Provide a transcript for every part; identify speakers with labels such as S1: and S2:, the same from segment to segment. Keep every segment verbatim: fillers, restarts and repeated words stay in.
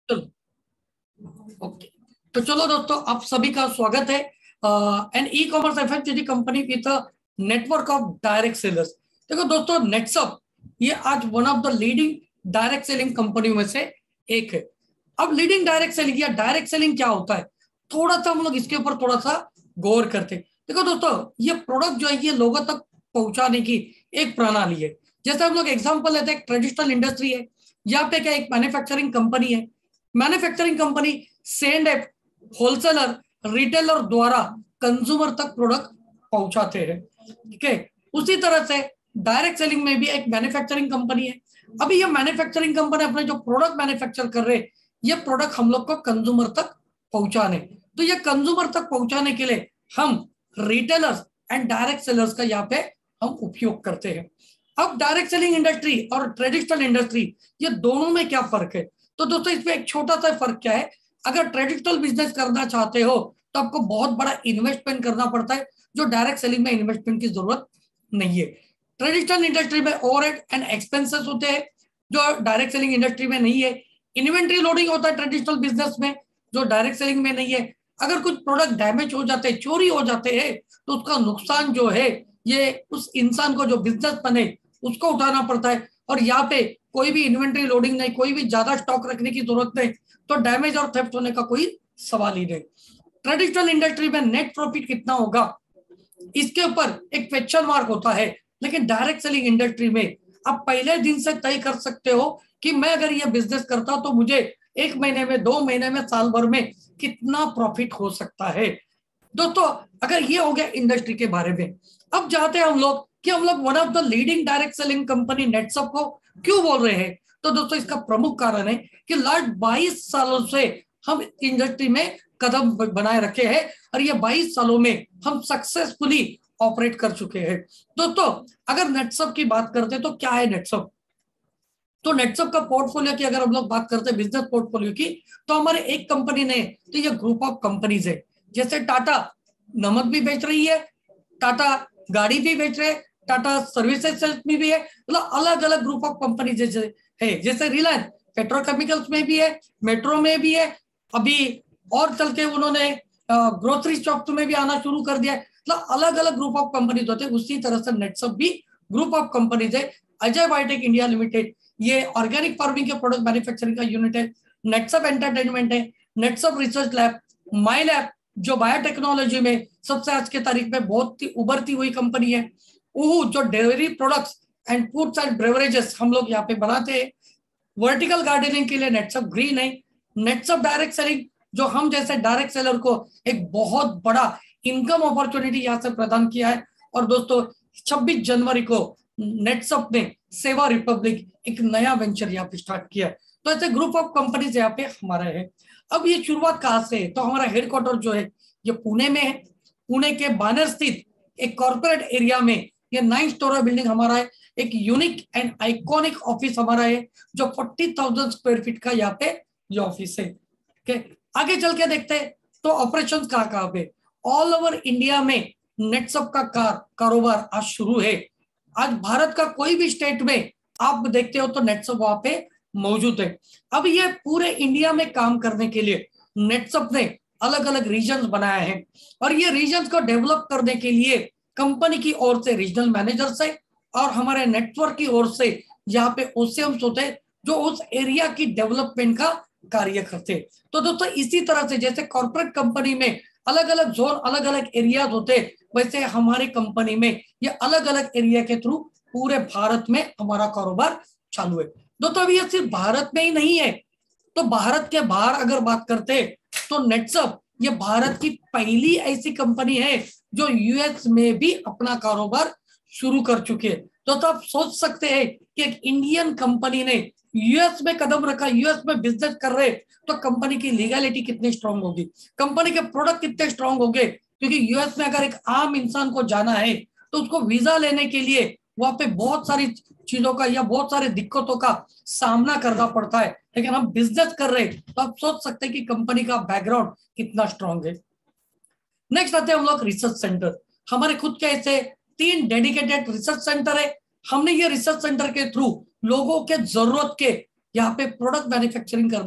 S1: चलो ओके। तो चलो दोस्तों, आप सभी का स्वागत है an e commerce FMCG company with network of direct sellers. देखो दोस्तों, नेटसप ये आज one of the leading direct selling कंपनियों में से एक है। अब लीडिंग डायरेक्ट सेलिंग या डायरेक्ट सेलिंग क्या होता है, थोड़ा सा हम लोग इसके ऊपर थोड़ा सा गौर करते हैं। देखो दोस्तों, ये प्रोडक्ट जो है ये लोगों तक पहुंचाने की एक प्रणाली है। जैसे हम लोग एग्जांपल लेते हैं, ट्रेडिशनल इंडस्ट्री है, यहाँ पे क्या एक मैन्युफैक्चरिंग कंपनी है। मैन्युफैक्चरिंग कंपनी सेंड ए होलसेलर रिटेलर द्वारा कंज्यूमर तक प्रोडक्ट पहुंचाते हैं। ठीक है, उसी तरह से डायरेक्ट सेलिंग में भी एक मैन्युफैक्चरिंग कंपनी है। अभी ये मैन्युफैक्चरिंग कंपनी अपने जो प्रोडक्ट मैन्युफैक्चर कर रहे हैं, ये प्रोडक्ट हम लोग को कंज्यूमर तक पहुंचाने, तो ये कंज्यूमर तक पहुंचाने के लिए हम रिटेलर्स एंड डायरेक्ट सेलर्स का यहाँ पे हम उपयोग करते हैं। अब डायरेक्ट सेलिंग इंडस्ट्री और ट्रेडिशनल इंडस्ट्री, ये दोनों में क्या फर्क है? तो दोस्तों, इसमें एक छोटा सा फर्क क्या है, अगर ट्रेडिशनल बिजनेस करना चाहते हो तो आपको बहुत बड़ा इन्वेस्टमेंट करना पड़ता है, जो डायरेक्ट सेलिंग में इन्वेस्टमेंट की जरूरत नहीं है। ट्रेडिशनल इंडस्ट्री में ओवरहेड एंड एक्सपेंसेस होते हैं, जो डायरेक्ट सेलिंग इंडस्ट्री में नहीं है। इन्वेंट्री लोडिंग होता है ट्रेडिशनल बिजनेस में, जो डायरेक्ट सेलिंग में नहीं है। अगर कुछ प्रोडक्ट डैमेज हो जाते हैं, चोरी हो जाते हैं, तो उसका नुकसान जो है ये उस इंसान को, जो बिजनेस बने, उसको उठाना पड़ता है। और यहाँ पे कोई भी इन्वेंट्री लोडिंग नहीं, कोई भी ज्यादा स्टॉक रखने की जरूरत नहीं, तो डैमेज और थेफ्ट होने का कोई सवाल ही नहीं। ट्रेडिशनल इंडस्ट्री में नेट प्रॉफिट कितना होगा, इसके ऊपर एक क्वेश्चन मार्क होता है। लेकिन डायरेक्ट सेलिंग इंडस्ट्री में आप पहले दिन से तय कर सकते हो कि मैं अगर ये बिजनेस करता तो मुझे एक महीने में, दो महीने में, साल भर में कितना प्रॉफिट हो सकता है। दोस्तों, अगर ये हो गया इंडस्ट्री के बारे में, अब जाते हैं हम लोग कि हम लोग one of the leading direct selling company Netsurf को क्यों बोल रहे हैं। तो दोस्तों, इसका प्रमुख कारण है कि लास्ट बाईस सालों से हम इंडस्ट्री में कदम बनाए रखे हैं और ये बाईस सालों में हम सक्सेसफुली ऑपरेट कर चुके हैं। दोस्तों, अगर नेटसप की बात करते हैं तो क्या है नेटसप? तो नेटसप का पोर्टफोलियो की अगर हम लोग बात करते हैं, बिजनेस पोर्टफोलियो की, तो हमारे एक कंपनी ने, तो ये ग्रुप ऑफ कंपनीज है। जैसे टाटा नमक भी बेच रही है, टाटा गाड़ी भी बेच रहे हैं, टाटा सर्विसेज में भी है, मतलब अलग अलग ग्रुप ऑफ कंपनी जैसे है। जैसे रिलायंस पेट्रोकेमिकल्स में भी है, मेट्रो में भी है, अभी और चल के उन्होंने ग्रोसरी शॉप में भी आना शुरू कर दिया है। मतलब अलग अलग ग्रुप ऑफ कंपनीज होते हैं। उसी तरह से नेटसप भी ग्रुप ऑफ कंपनीज है। अजय बायोटेक इंडिया लिमिटेड, ये ऑर्गेनिक फार्मिंग के प्रोडक्ट मैन्युफैक्चरिंग का यूनिट है। नेटसप एंटरटेनमेंट है, Netsurf research lab, my lab जो बायोटेक्नोलॉजी में सबसे आज के तारीख में बहुत ही उभरती हुई कंपनी है। उहू जो dairy products and foods and beverages हम लोग यहाँ पे बनाते हैं। वर्टिकल गार्डनिंग के लिए नेटसप ग्रीन है। नेटसप डायरेक्ट सेलिंग, जो हम जैसे डायरेक्ट सेलर को एक बहुत बड़ा इनकम अपॉर्चुनिटी यहाँ से प्रदान किया है। और दोस्तों, छब्बीस जनवरी को नेटसप ने सेवा रिपब्लिक एक नया वेंचर यहाँ पे स्टार्ट किया है। तो ऐसे ग्रुप ऑफ कंपनीज यहाँ पे हमारा है। अब ये शुरुआत कहाँ से है? तो हमारा हेडक्वार्टर जो है ये पुणे में है। पुणे के बानेर स्थित एक कॉर्पोरेट एरिया में ये नाइन स्टोर बिल्डिंग हमारा है। एक यूनिक एंड आइकॉनिक ऑफिस हमारा है, जो फोर्टी थाउजेंड स्क्वायर फीट का यहाँ पे ये ऑफिस है। okay? आगे चल के देखते हैं तो ऑपरेशंस कहाँ कहाँ पे। ऑल ओवर इंडिया में नेटसप का कार कारोबार आज शुरू है। आज भारत का कोई भी स्टेट में आप देखते हो तो नेटसप वहां पे मौजूद है। अब ये पूरे इंडिया में काम करने के लिए नेटसप ने अलग अलग रीजन्स बनाए हैं, और ये रीजन्स को डेवलप करने के लिए कंपनी की ओर से रीजनल मैनेजर्स है और हमारे नेटवर्क की ओर से यहाँ पे ओसीएम्स होते हैं, जो उस एरिया की डेवलपमेंट का कार्य करते हैं। तो दोस्तों, इसी तरह से जैसे कॉर्पोरेट कंपनी में अलग अलग जोन, अलग अलग एरियाज होते हैं, वैसे हमारी कंपनी में ये अलग अलग एरिया के थ्रू पूरे भारत में हमारा कारोबार चालू है। दोस्तों, अभी ये सिर्फ भारत में ही नहीं है, तो भारत के बाहर अगर बात करते तो नेटसप ये भारत की पहली ऐसी कंपनी है जो यूएस में भी अपना कारोबार शुरू कर चुके हैं। तो, तो आप सोच सकते हैं कि एक इंडियन कंपनी ने यूएस में कदम रखा, यूएस में बिजनेस कर रहे, तो कंपनी की लीगलिटी कितनी स्ट्रांग होगी, कंपनी के प्रोडक्ट कितने स्ट्रांग होंगे। क्योंकि यूएस में अगर एक आम इंसान को जाना है तो उसको वीजा लेने के लिए वहां पे बहुत सारी चीजों का या बहुत सारी दिक्कतों का सामना करना पड़ता है। लेकिन हम बिजनेस कर रहे हैं तो आप सोच सकते हैं कि कंपनी का बैकग्राउंड कितना स्ट्रांग है। नेक्स्ट आते हैं हम लोग रिसर्च सेंटर। हमारे खुद के ऐसे तीन डेडिकेटेड रिसर्च सेंटर है। हमने ये रिसर्च सेंटर के थ्रू लोगों के जरूरत के यहाँ पे प्रोडक्ट मैन्युफैक्चरिंग करना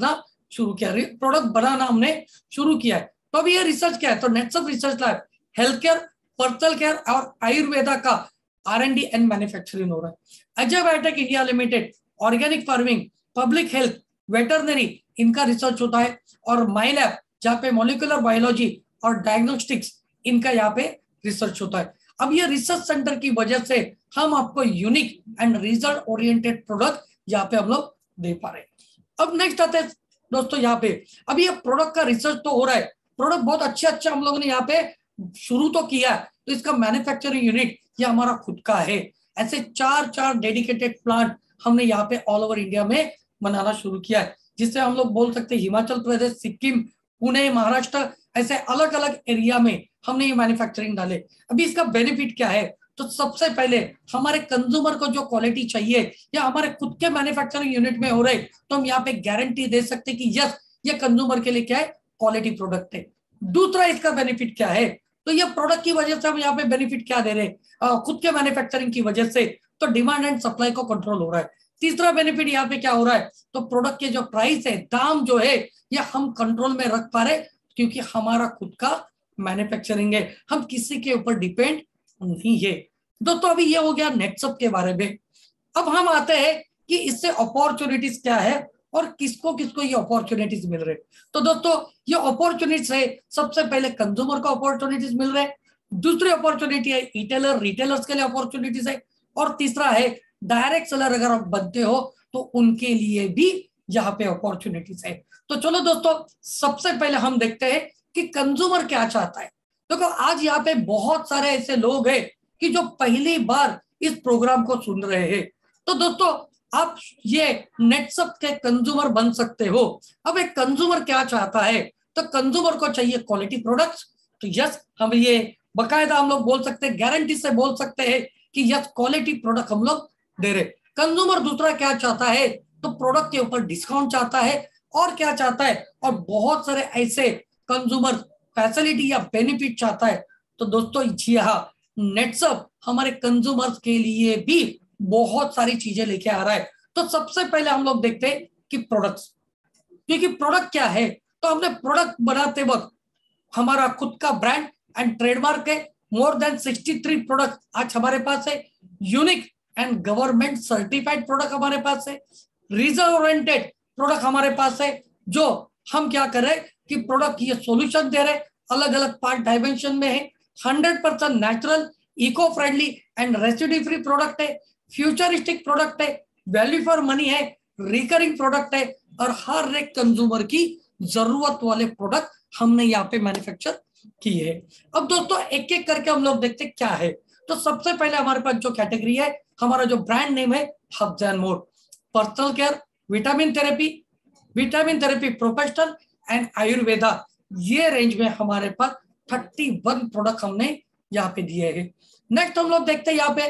S1: शुरू किया, प्रोडक्ट बनाना हमने शुरू किया है। तो अभी ये रिसर्च क्या है, तो Netsurf research lab health care, personal care और आयुर्वेदा का R and D and manufacturing हो रहा है। Ajay biotech India limited organic farming, public health, veterinary इनका रिसर्च होता है, और माइलैब जहाँ पे मॉलिक्यूलर बायोलॉजी और डायग्नोस्टिक्स इनका यहाँ पे रिसर्च होता है। अब ये रिसर्च सेंटर की वजह से हम आपको unique and result oriented product यहाँ पे हम लोग दे पा रहे हैं। अब नेक्स्ट आते हैं दोस्तों, यहाँ पे अभी ये प्रोडक्ट का रिसर्च तो हो रहा है, प्रोडक्ट बहुत अच्छे अच्छे हम लोगों ने यहाँ पे शुरू तो किया है, तो इसका मैन्युफैक्चरिंग यूनिट ये हमारा खुद का है। ऐसे चार चार डेडिकेटेड प्लांट हमने यहाँ पे ऑल ओवर इंडिया में बनाना शुरू किया है, जिससे हम लोग बोल सकते हैं हिमाचल प्रदेश, सिक्किम, पुणे, महाराष्ट्र, ऐसे अलग अलग एरिया में हमने ये मैन्युफैक्चरिंग डाले। अभी इसका बेनिफिट क्या है, तो सबसे पहले हमारे कंज्यूमर को जो क्वालिटी चाहिए या हमारे खुद के मैन्युफैक्चरिंग यूनिट में हो रहे, तो हम यहाँ पे गारंटी दे सकते कि यस ये कंज्यूमर के लिए क्या है, क्वालिटी प्रोडक्ट है। दूसरा इसका बेनिफिट क्या है, तो ये प्रोडक्ट की वजह से हम यहाँ पे बेनिफिट क्या दे रहे हैं, खुद के मैन्युफैक्चरिंग की वजह से, तो डिमांड एंड सप्लाई को कंट्रोल हो रहा है। तीसरा बेनिफिट यहाँ पे क्या हो रहा है, तो प्रोडक्ट के जो प्राइस है, दाम जो है, ये हम कंट्रोल में रख पा रहे क्योंकि हमारा खुद का मैन्युफैक्चरिंग है, हम किसी के ऊपर डिपेंड नहीं है। दोस्तों अभी ये हो गया नेटसप के बारे में। अब हम आते हैं कि इससे अपॉर्चुनिटीज क्या है और किसको किसको ये अपॉर्चुनिटीज मिल रहे। तो दोस्तों ये अपॉर्चुनिटीज है, सबसे पहले कंज्यूमर को अपॉर्चुनिटीज मिल रहे, दूसरी अपॉर्चुनिटी है रिटेलर रिटेलर्स के लिए अपॉर्चुनिटीज है, और तीसरा है डायरेक्ट सेलर अगर आप बनते हो तो उनके लिए भी यहाँ पे अपॉर्चुनिटीज है। तो चलो दोस्तों सबसे पहले हम देखते हैं कि कंज्यूमर क्या चाहता है। देखो आज यहाँ पे बहुत सारे ऐसे लोग हैं कि जो पहली बार इस प्रोग्राम को सुन रहे हैं। तो दोस्तों आप ये नेटसप के कंज्यूमर बन सकते हो। अब एक कंज्यूमर क्या चाहता है, तो कंज्यूमर को चाहिए क्वालिटी प्रोडक्ट्स, तो यस हम ये बकायदा हम लोग बोल सकते हैं, गारंटी से बोल सकते हैं कि यस क्वालिटी प्रोडक्ट हम लोग दे रहे। कंज्यूमर दूसरा क्या चाहता है, तो प्रोडक्ट के ऊपर डिस्काउंट चाहता है, और क्या चाहता है, और बहुत सारे ऐसे कंज्यूमर फैसिलिटी या बेनिफिट चाहता है। तो दोस्तों जी हाँ, नेटसप हमारे कंज्यूमर्स के लिए भी बहुत सारी चीजें लेके आ रहा है। तो सबसे पहले हम लोग देखते हैं कि प्रोडक्ट्स, क्योंकि प्रोडक्ट क्या है, तो हमने प्रोडक्ट बनाते वक्त हमारा खुद का ब्रांड एंड ट्रेडमार्क है, more than sixty three product आज हमारे पास है, unique and government certified product हमारे पास है, रिजल्ट ओरिएंटेड प्रोडक्ट हमारे पास है, जो हम क्या कर रहे हैं कि प्रोडक्ट ये सॉल्यूशन दे रहे, अलग अलग पार्ट डायमेंशन में है, hundred percent natural, eco friendly and residue free product है, फ्यूचरिस्टिक प्रोडक्ट है, वैल्यू फॉर मनी है, रिकरिंग प्रोडक्ट है, और हर एक कंज्यूमर की जरूरत वाले प्रोडक्ट हमने यहाँ पे मैन्युफैक्चर किए है। अब दोस्तों एक एक करके हम लोग देखते क्या है। तो सबसे पहले हमारे पास जो कैटेगरी है, हमारा जो ब्रांड नेम है herbs and more, personal care, vitamin therapy, vitamin therapy professional and Ayurveda, ये रेंज में हमारे पास थर्टी वन प्रोडक्ट हमने यहाँ पे दिए हैं। नेक्स्ट हम लोग देखते हैं यहाँ पे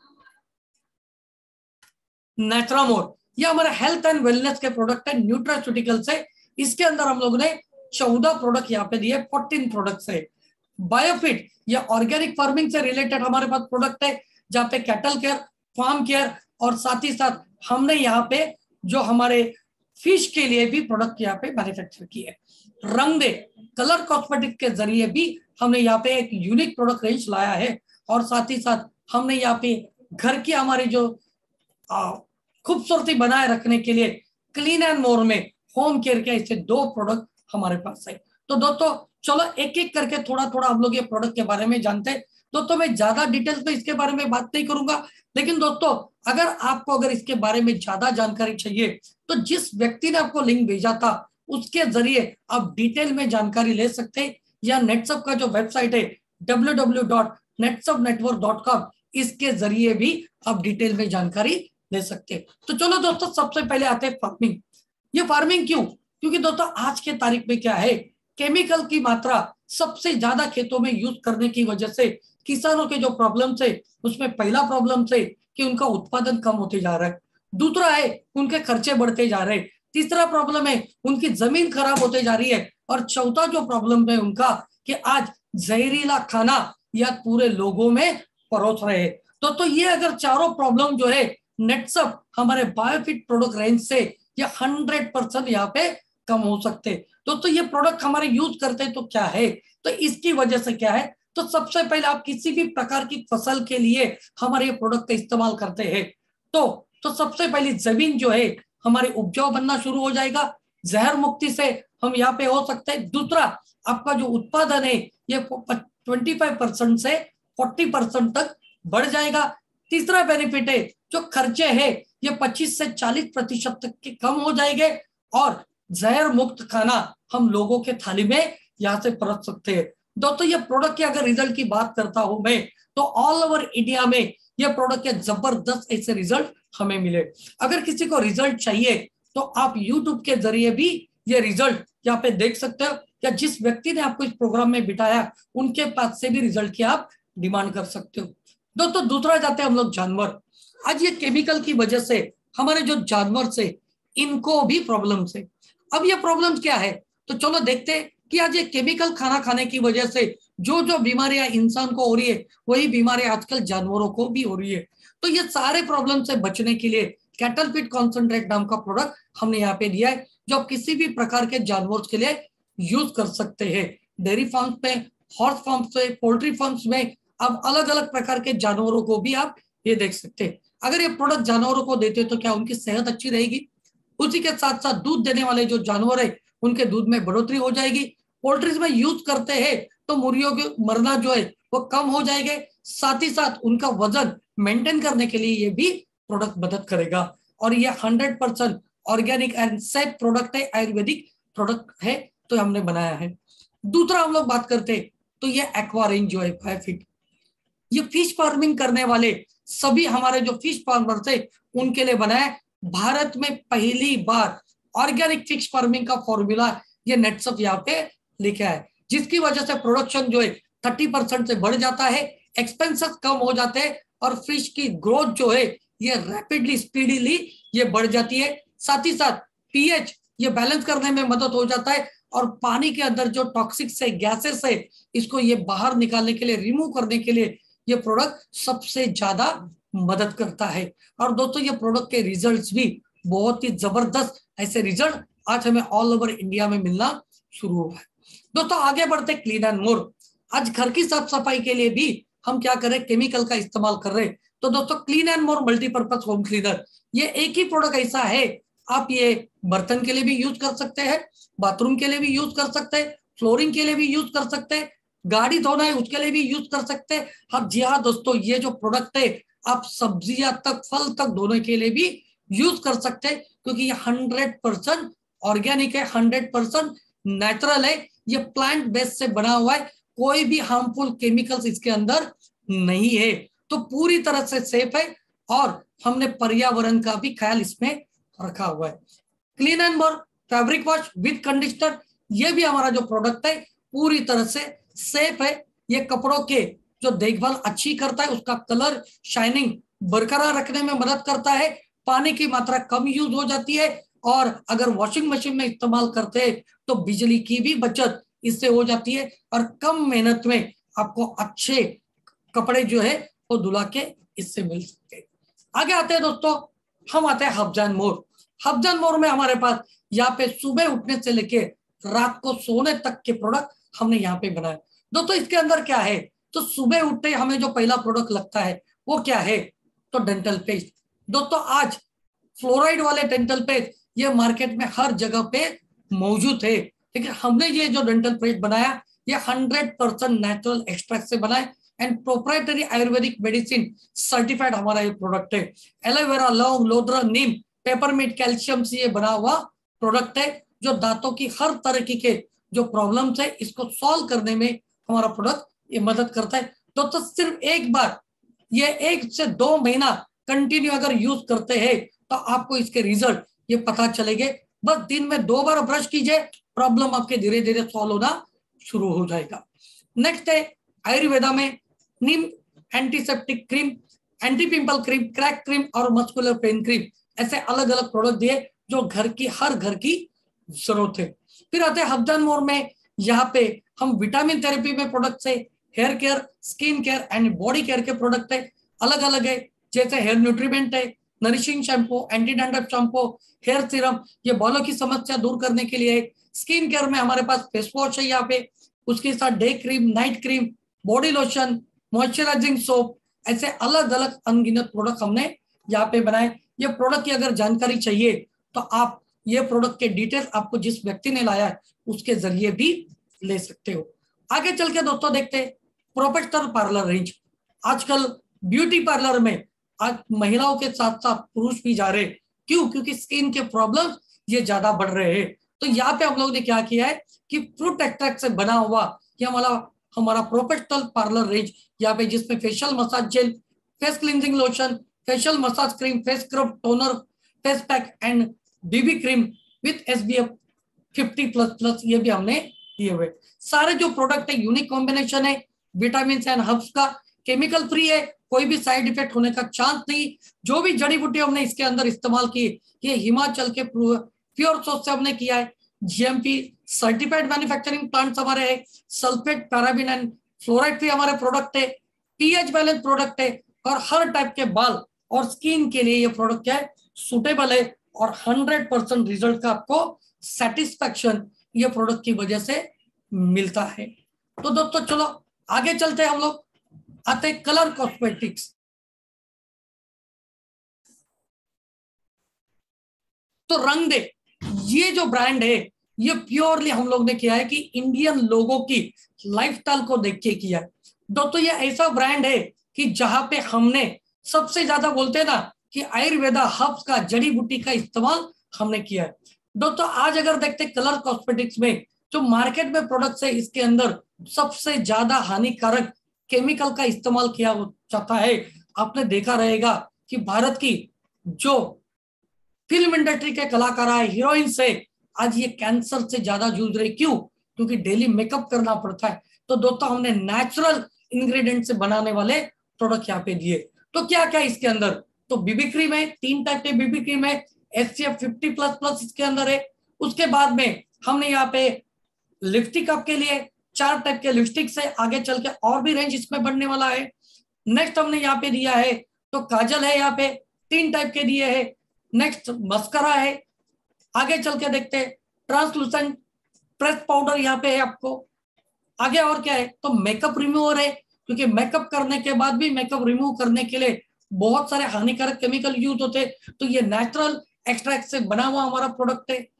S1: नेट्रामोर, ये हमारा हेल्थ एंड वेलनेस के प्रोडक्ट है, न्यूट्रास्यूटिकल से, इसके अंदर हम लोग ने चौदह प्रोडक्ट यहाँ पे दिए, फोर्टीन प्रोडक्ट है। बायोफिट, ये ऑर्गेनिक फार्मिंग से रिलेटेड हमारे पास प्रोडक्ट है, जहाँ पे कैटल केयर, फार्म केयर, और साथ ही साथ हमने यहाँ पे जो हमारे फिश के लिए भी प्रोडक्ट यहाँ पे मैन्युफैक्चर किए। रंग दे कलर कॉस्मेटिक के जरिए भी हमने यहाँ पे एक यूनिक प्रोडक्ट रेंज लाया है, और साथ ही साथ हमने यहाँ पे घर की हमारी जो खूबसूरती बनाए रखने के लिए क्लीन एंड मोर में होम केयर के ऐसे दो प्रोडक्ट हमारे पास है। तो दोस्तों चलो एक एक करके थोड़ा थोड़ा हम लोग ये प्रोडक्ट के बारे में जानते हैं। दोस्तों मैं ज्यादा डिटेल्स में इसके बारे में बात नहीं करूंगा, लेकिन दोस्तों अगर आपको अगर इसके बारे में ज्यादा जानकारी चाहिए तो जिस व्यक्ति ने आपको लिंक भेजा था उसके जरिए आप डिटेल में जानकारी ले सकते हैं, या नेटसप का जो वेबसाइट है W W W dot Netsurf network dot com, इसके जरिए भी आप डिटेल में जानकारी ले सकते हैं। तो चलो दोस्तों सबसे पहले आते हैं फार्मिंग। ये फार्मिंग क्यों, क्योंकि दोस्तों आज के तारीख में क्या है, केमिकल की मात्रा सबसे ज्यादा खेतों में यूज करने की वजह से किसानों के जो प्रॉब्लम है उसमें पहला प्रॉब्लम है कि उनका उत्पादन कम होते जा रहा है, दूसरा है उनके खर्चे बढ़ते जा रहे हैं, तीसरा प्रॉब्लम है उनकी जमीन खराब होते जा रही है, और चौथा जो प्रॉब्लम है उनका कि आज जहरीला खाना या पूरे लोगों में परोस रहे हैं। तो तो ये अगर चारों प्रॉब्लम जो है नेटसप हमारे बायोफिट प्रोडक्ट रेंज से ये हंड्रेड परसेंट यहाँ पे कम हो सकते। दोस्तों ये प्रोडक्ट हमारे यूज करते हैं तो क्या है, तो इसकी वजह से क्या है, तो सबसे पहले आप किसी भी प्रकार की फसल के लिए हमारे ये प्रोडक्ट का इस्तेमाल करते हैं तो तो सबसे पहले जमीन जो है हमारी उपजाऊ बनना शुरू हो जाएगा, जहर मुक्ति से हम यहाँ पे हो सकते हैं। दूसरा, आपका जो उत्पादन है ये पच्चीस परसेंट से चालीस परसेंट तक बढ़ जाएगा। तीसरा बेनिफिट है जो खर्चे हैं ये पच्चीस से चालीस प्रतिशत तक के कम हो जाएंगे और जहर मुक्त खाना हम लोगों के थाली में यहाँ से परत सकते हैं। दोस्तों ये प्रोडक्ट की अगर रिजल्ट की बात करता हूं मैं तो ऑल ओवर इंडिया में ये प्रोडक्ट के जबरदस्त ऐसे रिजल्ट हमें मिले। अगर किसी को रिजल्ट चाहिए तो आप यूट्यूब के जरिए भी ये रिजल्ट यहाँ पे देख सकते हो, या जिस व्यक्ति ने आपको इस प्रोग्राम में बिठाया उनके पास से भी रिजल्ट की आप डिमांड कर सकते हो। दोस्तों दूसरा जाते हैं हम लोग जानवर। आज ये केमिकल की वजह से हमारे जो जानवर से इनको भी प्रॉब्लम है। अब ये प्रॉब्लम क्या है, तो चलो देखते हैं कि आज ये केमिकल खाना खाने की वजह से जो जो बीमारियां इंसान को हो रही है वही बीमारियां आजकल जानवरों को भी हो रही है। तो ये सारे प्रॉब्लम से बचने के लिए कैटल फीड कॉन्सेंट्रेट नाम का प्रोडक्ट हमने यहाँ पे दिया है जो आप किसी भी प्रकार के जानवर के लिए यूज कर सकते हैं। डेयरी फार्म पे, हॉर्स फार्म पे, पोल्ट्री फार्म्स में आप अलग अलग प्रकार के जानवरों को भी आप ये देख सकते हैं। अगर ये प्रोडक्ट जानवरों को देते तो क्या उनकी सेहत अच्छी रहेगी, उसी के साथ साथ दूध देने वाले जो जानवर है उनके दूध में बढ़ोतरी हो जाएगी। पोल्ट्रीज में यूज करते हैं तो मुर्गियों के मरना जो है वो कम हो जाएंगे, साथ ही साथ उनका वजन मेंटेन करने के लिए ये भी प्रोडक्ट मदद करेगा। और ये hundred percent organic and safe product है, आयुर्वेदिक प्रोडक्ट है तो हमने बनाया है। दूसरा हम लोग बात करते हैं तो ये एक्वा रेंज जो है फाइव फीट, ये फिश फार्मिंग करने वाले सभी हमारे जो फिश फार्मर्स है उनके लिए बनाया है। भारत में पहली बार ऑर्गेनिक फिश फार्मिंग का फॉर्मूला ये नेटसप यहाँ पे लिखा है, जिसकी वजह से प्रोडक्शन जो है थर्टी परसेंट से बढ़ जाता है, एक्सपेंसेस कम हो जाते हैं और फिश की ग्रोथ जो है ये रैपिडली स्पीडीली ये बढ़ जाती है। साथ ही साथ पीएच ये बैलेंस करने में मदद हो जाता है और पानी के अंदर जो टॉक्सिक से गैसेस है इसको ये बाहर निकालने के लिए, रिमूव करने के लिए ये प्रोडक्ट सबसे ज्यादा मदद करता है। और दोस्तों ये प्रोडक्ट के रिजल्ट्स भी बहुत ही जबरदस्त ऐसे रिजल्ट आज हमें ऑल ओवर इंडिया में मिलना शुरू हुआ है। दोस्तों आगे बढ़ते क्लीन एंड मोर। आज घर की साफ सफाई के लिए भी हम क्या करें, केमिकल का इस्तेमाल कर रहे हैं। तो दोस्तों clean and more multipurpose home cleaner ये एक ही प्रोडक्ट ऐसा है, आप ये बर्तन के लिए भी यूज कर सकते हैं, बाथरूम के लिए भी यूज कर सकते हैं, फ्लोरिंग के लिए भी यूज कर सकते हैं, गाड़ी धोना है उसके लिए भी यूज कर सकते हैं। हाँ जी हाँ दोस्तों, ये जो प्रोडक्ट है आप सब्जियां तक, फल तक धोने के लिए भी यूज कर सकते हैं क्योंकि ये हंड्रेड परसेंट ऑर्गेनिक है, हंड्रेड परसेंट नेचुरल है, ये प्लांट बेस से बना हुआ है, कोई भी हार्मफुल केमिकल्स इसके अंदर नहीं है, तो पूरी तरह से सेफ है और हमने पर्यावरण का भी ख्याल इसमें रखा हुआ है। Clean and more fabric wash with conditioner, ये भी हमारा जो प्रोडक्ट है पूरी तरह से सेफ है। ये कपड़ों के जो देखभाल अच्छी करता है, उसका कलर शाइनिंग बरकरार रखने में मदद करता है, पानी की मात्रा कम यूज हो जाती है और अगर वॉशिंग मशीन में इस्तेमाल करते हैं तो बिजली की भी बचत इससे हो जाती है और कम मेहनत में आपको अच्छे कपड़े जो है वो धुला के इससे मिल सकते हैं। आगे आते हैं दोस्तों, हम आते हैं हफजान मोर। हफजान मोर में हमारे पास यहाँ पे सुबह उठने से लेके रात को सोने तक के प्रोडक्ट हमने यहाँ पे बनाए। दोस्तों इसके अंदर क्या है, तो सुबह उठते हमें जो पहला प्रोडक्ट लगता है वो क्या है, तो डेंटल पेस्ट। दोस्तों आज फ्लोराइड वाले डेंटल पेस्ट ये मार्केट में हर जगह पे मौजूद है, लेकिन हमने ये जो डेंटल पेस्ट बनाया ये हंड्रेड परसेंट नेचुरल एक्सट्रैक्ट से बना है and proprietary Ayurvedic medicine certified हमारा ये प्रोडक्ट है। एलोवेरा, लौंग, लोदरा, नीम, पेपरमिंट, कैल्शियम से ये बना हुआ प्रोडक्ट है जो दांतों की हर तरह के जो प्रॉब्लम्स है इसको सॉल्व करने में हमारा प्रोडक्ट ये मदद करता है। तो, तो सिर्फ एक बार ये एक से दो महीना कंटिन्यू अगर यूज करते हैं तो आपको इसके रिजल्ट ये पता चलेंगे। बस दिन में दो बार ब्रश कीजिए, प्रॉब्लम आपके धीरे धीरे सॉल्व होना शुरू हो जाएगा। नेक्स्ट है आयुर्वेदा में neem antiseptic cream, anti pimple cream, crack cream और मस्कुलर पेन क्रीम, ऐसे अलग अलग प्रोडक्ट दिए जो घर की हर घर की जरूरत है। फिर आते हैं हफजान मोर में, यहाँ पे हम विटामिन थेरेपी में प्रोडक्ट है, hair care, skin care and body care के प्रोडक्ट है, अलग अलग है, जैसे हेयर न्यूट्रीमेंट है, nourishing shampoo, anti dandruff shampoo, hair serum, ये बालों की समस्या दूर करने के लिए। स्किन केयर में हमारे पास फेस वॉश है यहाँ पे, उसके साथ day cream, night cream, body lotion, moisturising soap, ऐसे अलग अलग अनगिनत प्रोडक्ट हमने यहाँ पे बनाए। ये प्रोडक्ट की अगर जानकारी चाहिए तो आप ये प्रोडक्ट के डिटेल आपको जिस व्यक्ति ने लाया है उसके जरिए भी ले सकते हो। आगे चल के दोस्तों देखते हैं प्रोफेशनल पार्लर रेंज। आजकल ब्यूटी पार्लर में आज महिलाओं के साथ साथ पुरुष भी जा रहे हैं। क्यों? क्योंकि स्किन के प्रॉब्लम ये ज्यादा बढ़ रहे हैं। तो यहाँ पे हम लोग ने क्या किया है कि फ्रूट एक्सट्रैक्ट से बना हुआ ये हमारा हमारा प्रोफेशनल पार्लर रेंज यहाँ पे, जिसमें facial massage gel, face cleansing lotion, facial massage cream, face scrub, toner, face pack and BB cream with SPF fifty plus plus ये भी हमने दिए हुए। सारे जो प्रोडक्ट है यूनिक कॉम्बिनेशन है, विटामिन एंड हर्ब्स का, केमिकल फ्री है, कोई भी साइड इफेक्ट होने का चांस नहीं। जो भी जड़ी बूटी हमने इसके अंदर इस्तेमाल की ये हिमाचल के प्योर सोर्स से हमने किया है। जीएमपी सर्टिफाइड मैन्युफैक्चरिंग प्लांट्स हमारे है, sulphate, paraben and fluoride free हमारे प्रोडक्ट है, पीएच बैलेंस प्रोडक्ट है और हर टाइप के बाल और स्किन के लिए ये प्रोडक्ट क्या है सुटेबल है और हंड्रेड परसेंट रिजल्ट का आपको सेटिस्फैक्शन ये प्रोडक्ट की वजह से मिलता है। तो दोस्तों चलो आगे चलते हैं, हम लोग आते हैं कलर कॉस्मेटिक्स। तो रंग दे ये जो ब्रांड है ये प्योरली हम लोग ने किया है कि इंडियन लोगों की लाइफस्टाइल को देख के किया है। दोस्तों ये ऐसा ब्रांड है कि जहां पे हमने सबसे ज्यादा बोलते हैं ना कि आयुर्वेदा हर्ब्स का, जड़ी बूटी का इस्तेमाल हमने किया है। दोस्तों आज अगर देखते कलर कॉस्मेटिक्स में जो मार्केट में प्रोडक्ट्स है इसके अंदर सबसे ज्यादा हानिकारक केमिकल का इस्तेमाल किया जाता है। आपने देखा रहेगा कि भारत की जो फिल्म इंडस्ट्री के कलाकार है, हीरोइंस है, आज ये कैंसर से ज्यादा जूझ रहे। क्यों? क्योंकि डेली मेकअप करना पड़ता है। तो दोस्तों हमने नेचुरल इंग्रेडिएंट से बनाने वाले प्रोडक्ट यहाँ पे दिए। तो क्या क्या इसके अंदर? तो बीबी क्रीम है, तीन टाइप के बीबी क्रीम है, एसपीएफ फिफ्टी प्लस प्लस इसके अंदर है। उसके बाद में हमने यहाँ पे लिपस्टिक आपके लिए चार टाइप के लिपस्टिक से आगे चल के और भी रेंज इसमें बढ़ने वाला है। नेक्स्ट हमने यहाँ पे दिया है तो काजल है, यहाँ पे तीन टाइप के दिए है। नेक्स्ट मस्करा है, आगे चल के देखते हैं ट्रांसलूसेंट प्रेस पाउडर यहाँ पे है आपको। आगे और क्या है तो मेकअप रिमूवर है, क्योंकि मेकअप करने के बाद भी मेकअप रिमूव करने के लिए बहुत सारे हानिकारक केमिकल यूज होते हैं, तो ये नेचुरल एक्सट्रैक्ट से बना हुआ हमारा प्रोडक्ट है।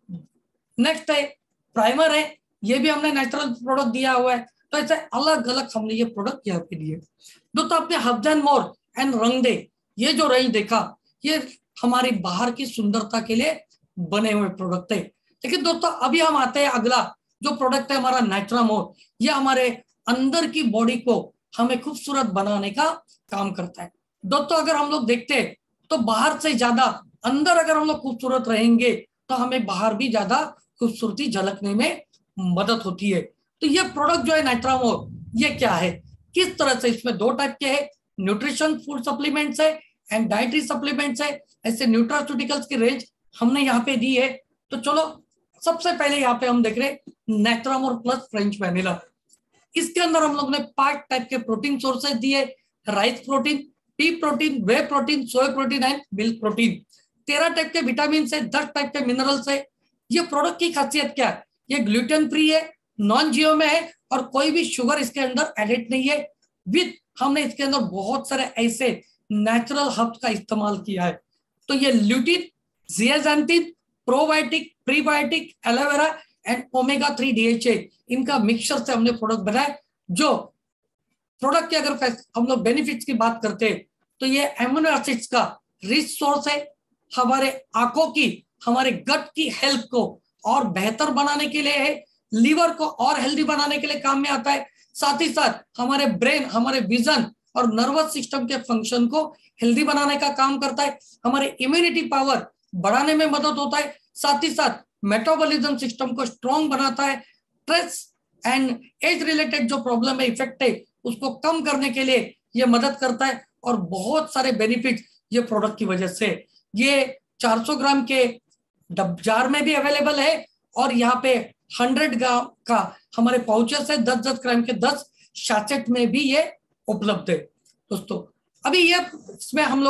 S1: नेक्स्ट है प्राइमर है, ये भी हमने नेचुरल प्रोडक्ट दिया हुआ है। तो ऐसे अलग अलग हमने ये प्रोडक्ट यहाँ पे दिए। दोस्तों आपने हब्स एंड मोर एंड रंग दे ये जो रेंज देखा ये हमारी बाहर की सुंदरता के लिए बने हुए प्रोडक्ट है। लेकिन दोस्तों अभी हम आते हैं अगला जो प्रोडक्ट है हमारा नेट्रामोर। ये हमारे अंदर की बॉडी को हमें खूबसूरत बनाने का काम करता है। दोस्तों अगर हम लोग देखते हैं तो बाहर से ज्यादा अंदर अगर हम लोग खूबसूरत रहेंगे तो हमें बाहर भी ज्यादा खूबसूरती झलकने में मदद होती है। तो ये प्रोडक्ट जो है नेट्रामोर ये क्या है, किस तरह से, इसमें दो टाइप के हैं, न्यूट्रिशन फूड सप्लीमेंट्स है एंड डाइटरी सप्लीमेंट्स है। ऐसे न्यूट्रास्यूटिकल्स की रेंज हमने यहाँ पे दी है। तो चलो सबसे पहले यहाँ पे हम देख रहे हैं नेट्रामोर प्लस फ्रेंच वैनिला। इसके अंदर हम लोग ने पांच टाइप के प्रोटीन सोर्सेज दिए, rice protein, pea protein, whey protein, soy protein and milk protein. तेरह टाइप के विटामिन है, दस टाइप के मिनरल्स है। ये प्रोडक्ट की खासियत क्या है, ये ग्लूटेन फ्री है, नॉन जीओ में है और कोई भी शुगर इसके अंदर एडिट नहीं है। विद हमने इसके अंदर बहुत सारे ऐसे नेचुरल हर्ब्स का इस्तेमाल किया है। तो ये lutein, zeaxanthin, probiotic, prebiotic, aloe vera and omega three DHA इनका मिक्सचर से हमने प्रोडक्ट बनाया। जो प्रोडक्ट के अगर हम लोग बेनिफिट्स की बात करते हैं तो ये एमिनो एसिड्स का रिच सोर्स है। हमारे आंखों की, हमारे गट की हेल्थ को और बेहतर बनाने के लिए है, लीवर को और हेल्दी बनाने के लिए काम में आता है। साथ ही साथ हमारे ब्रेन, हमारे विजन और नर्वस सिस्टम के फंक्शन को हेल्दी बनाने का काम करता है। हमारे इम्यूनिटी पावर बढ़ाने में मदद होता है। साथ ही साथ मेटाबॉलिज्म सिस्टम को स्ट्रॉन्ग बनाता है। स्ट्रेस एंड एज रिलेटेड जो प्रॉब्लम है, इफेक्ट है, उसको कम करने के लिए ये मदद करता है और बहुत सारे बेनिफिट ये प्रोडक्ट की वजह से। ये चार सौ ग्राम के जार में भी अवेलेबल है और यहाँ पे सौ ग्राम का हमारे पाउचेस है, दस दस ग्राम के दस सैचेट में भी ये उपलब्ध है। दोस्तों अभी ये इसमें हम लोग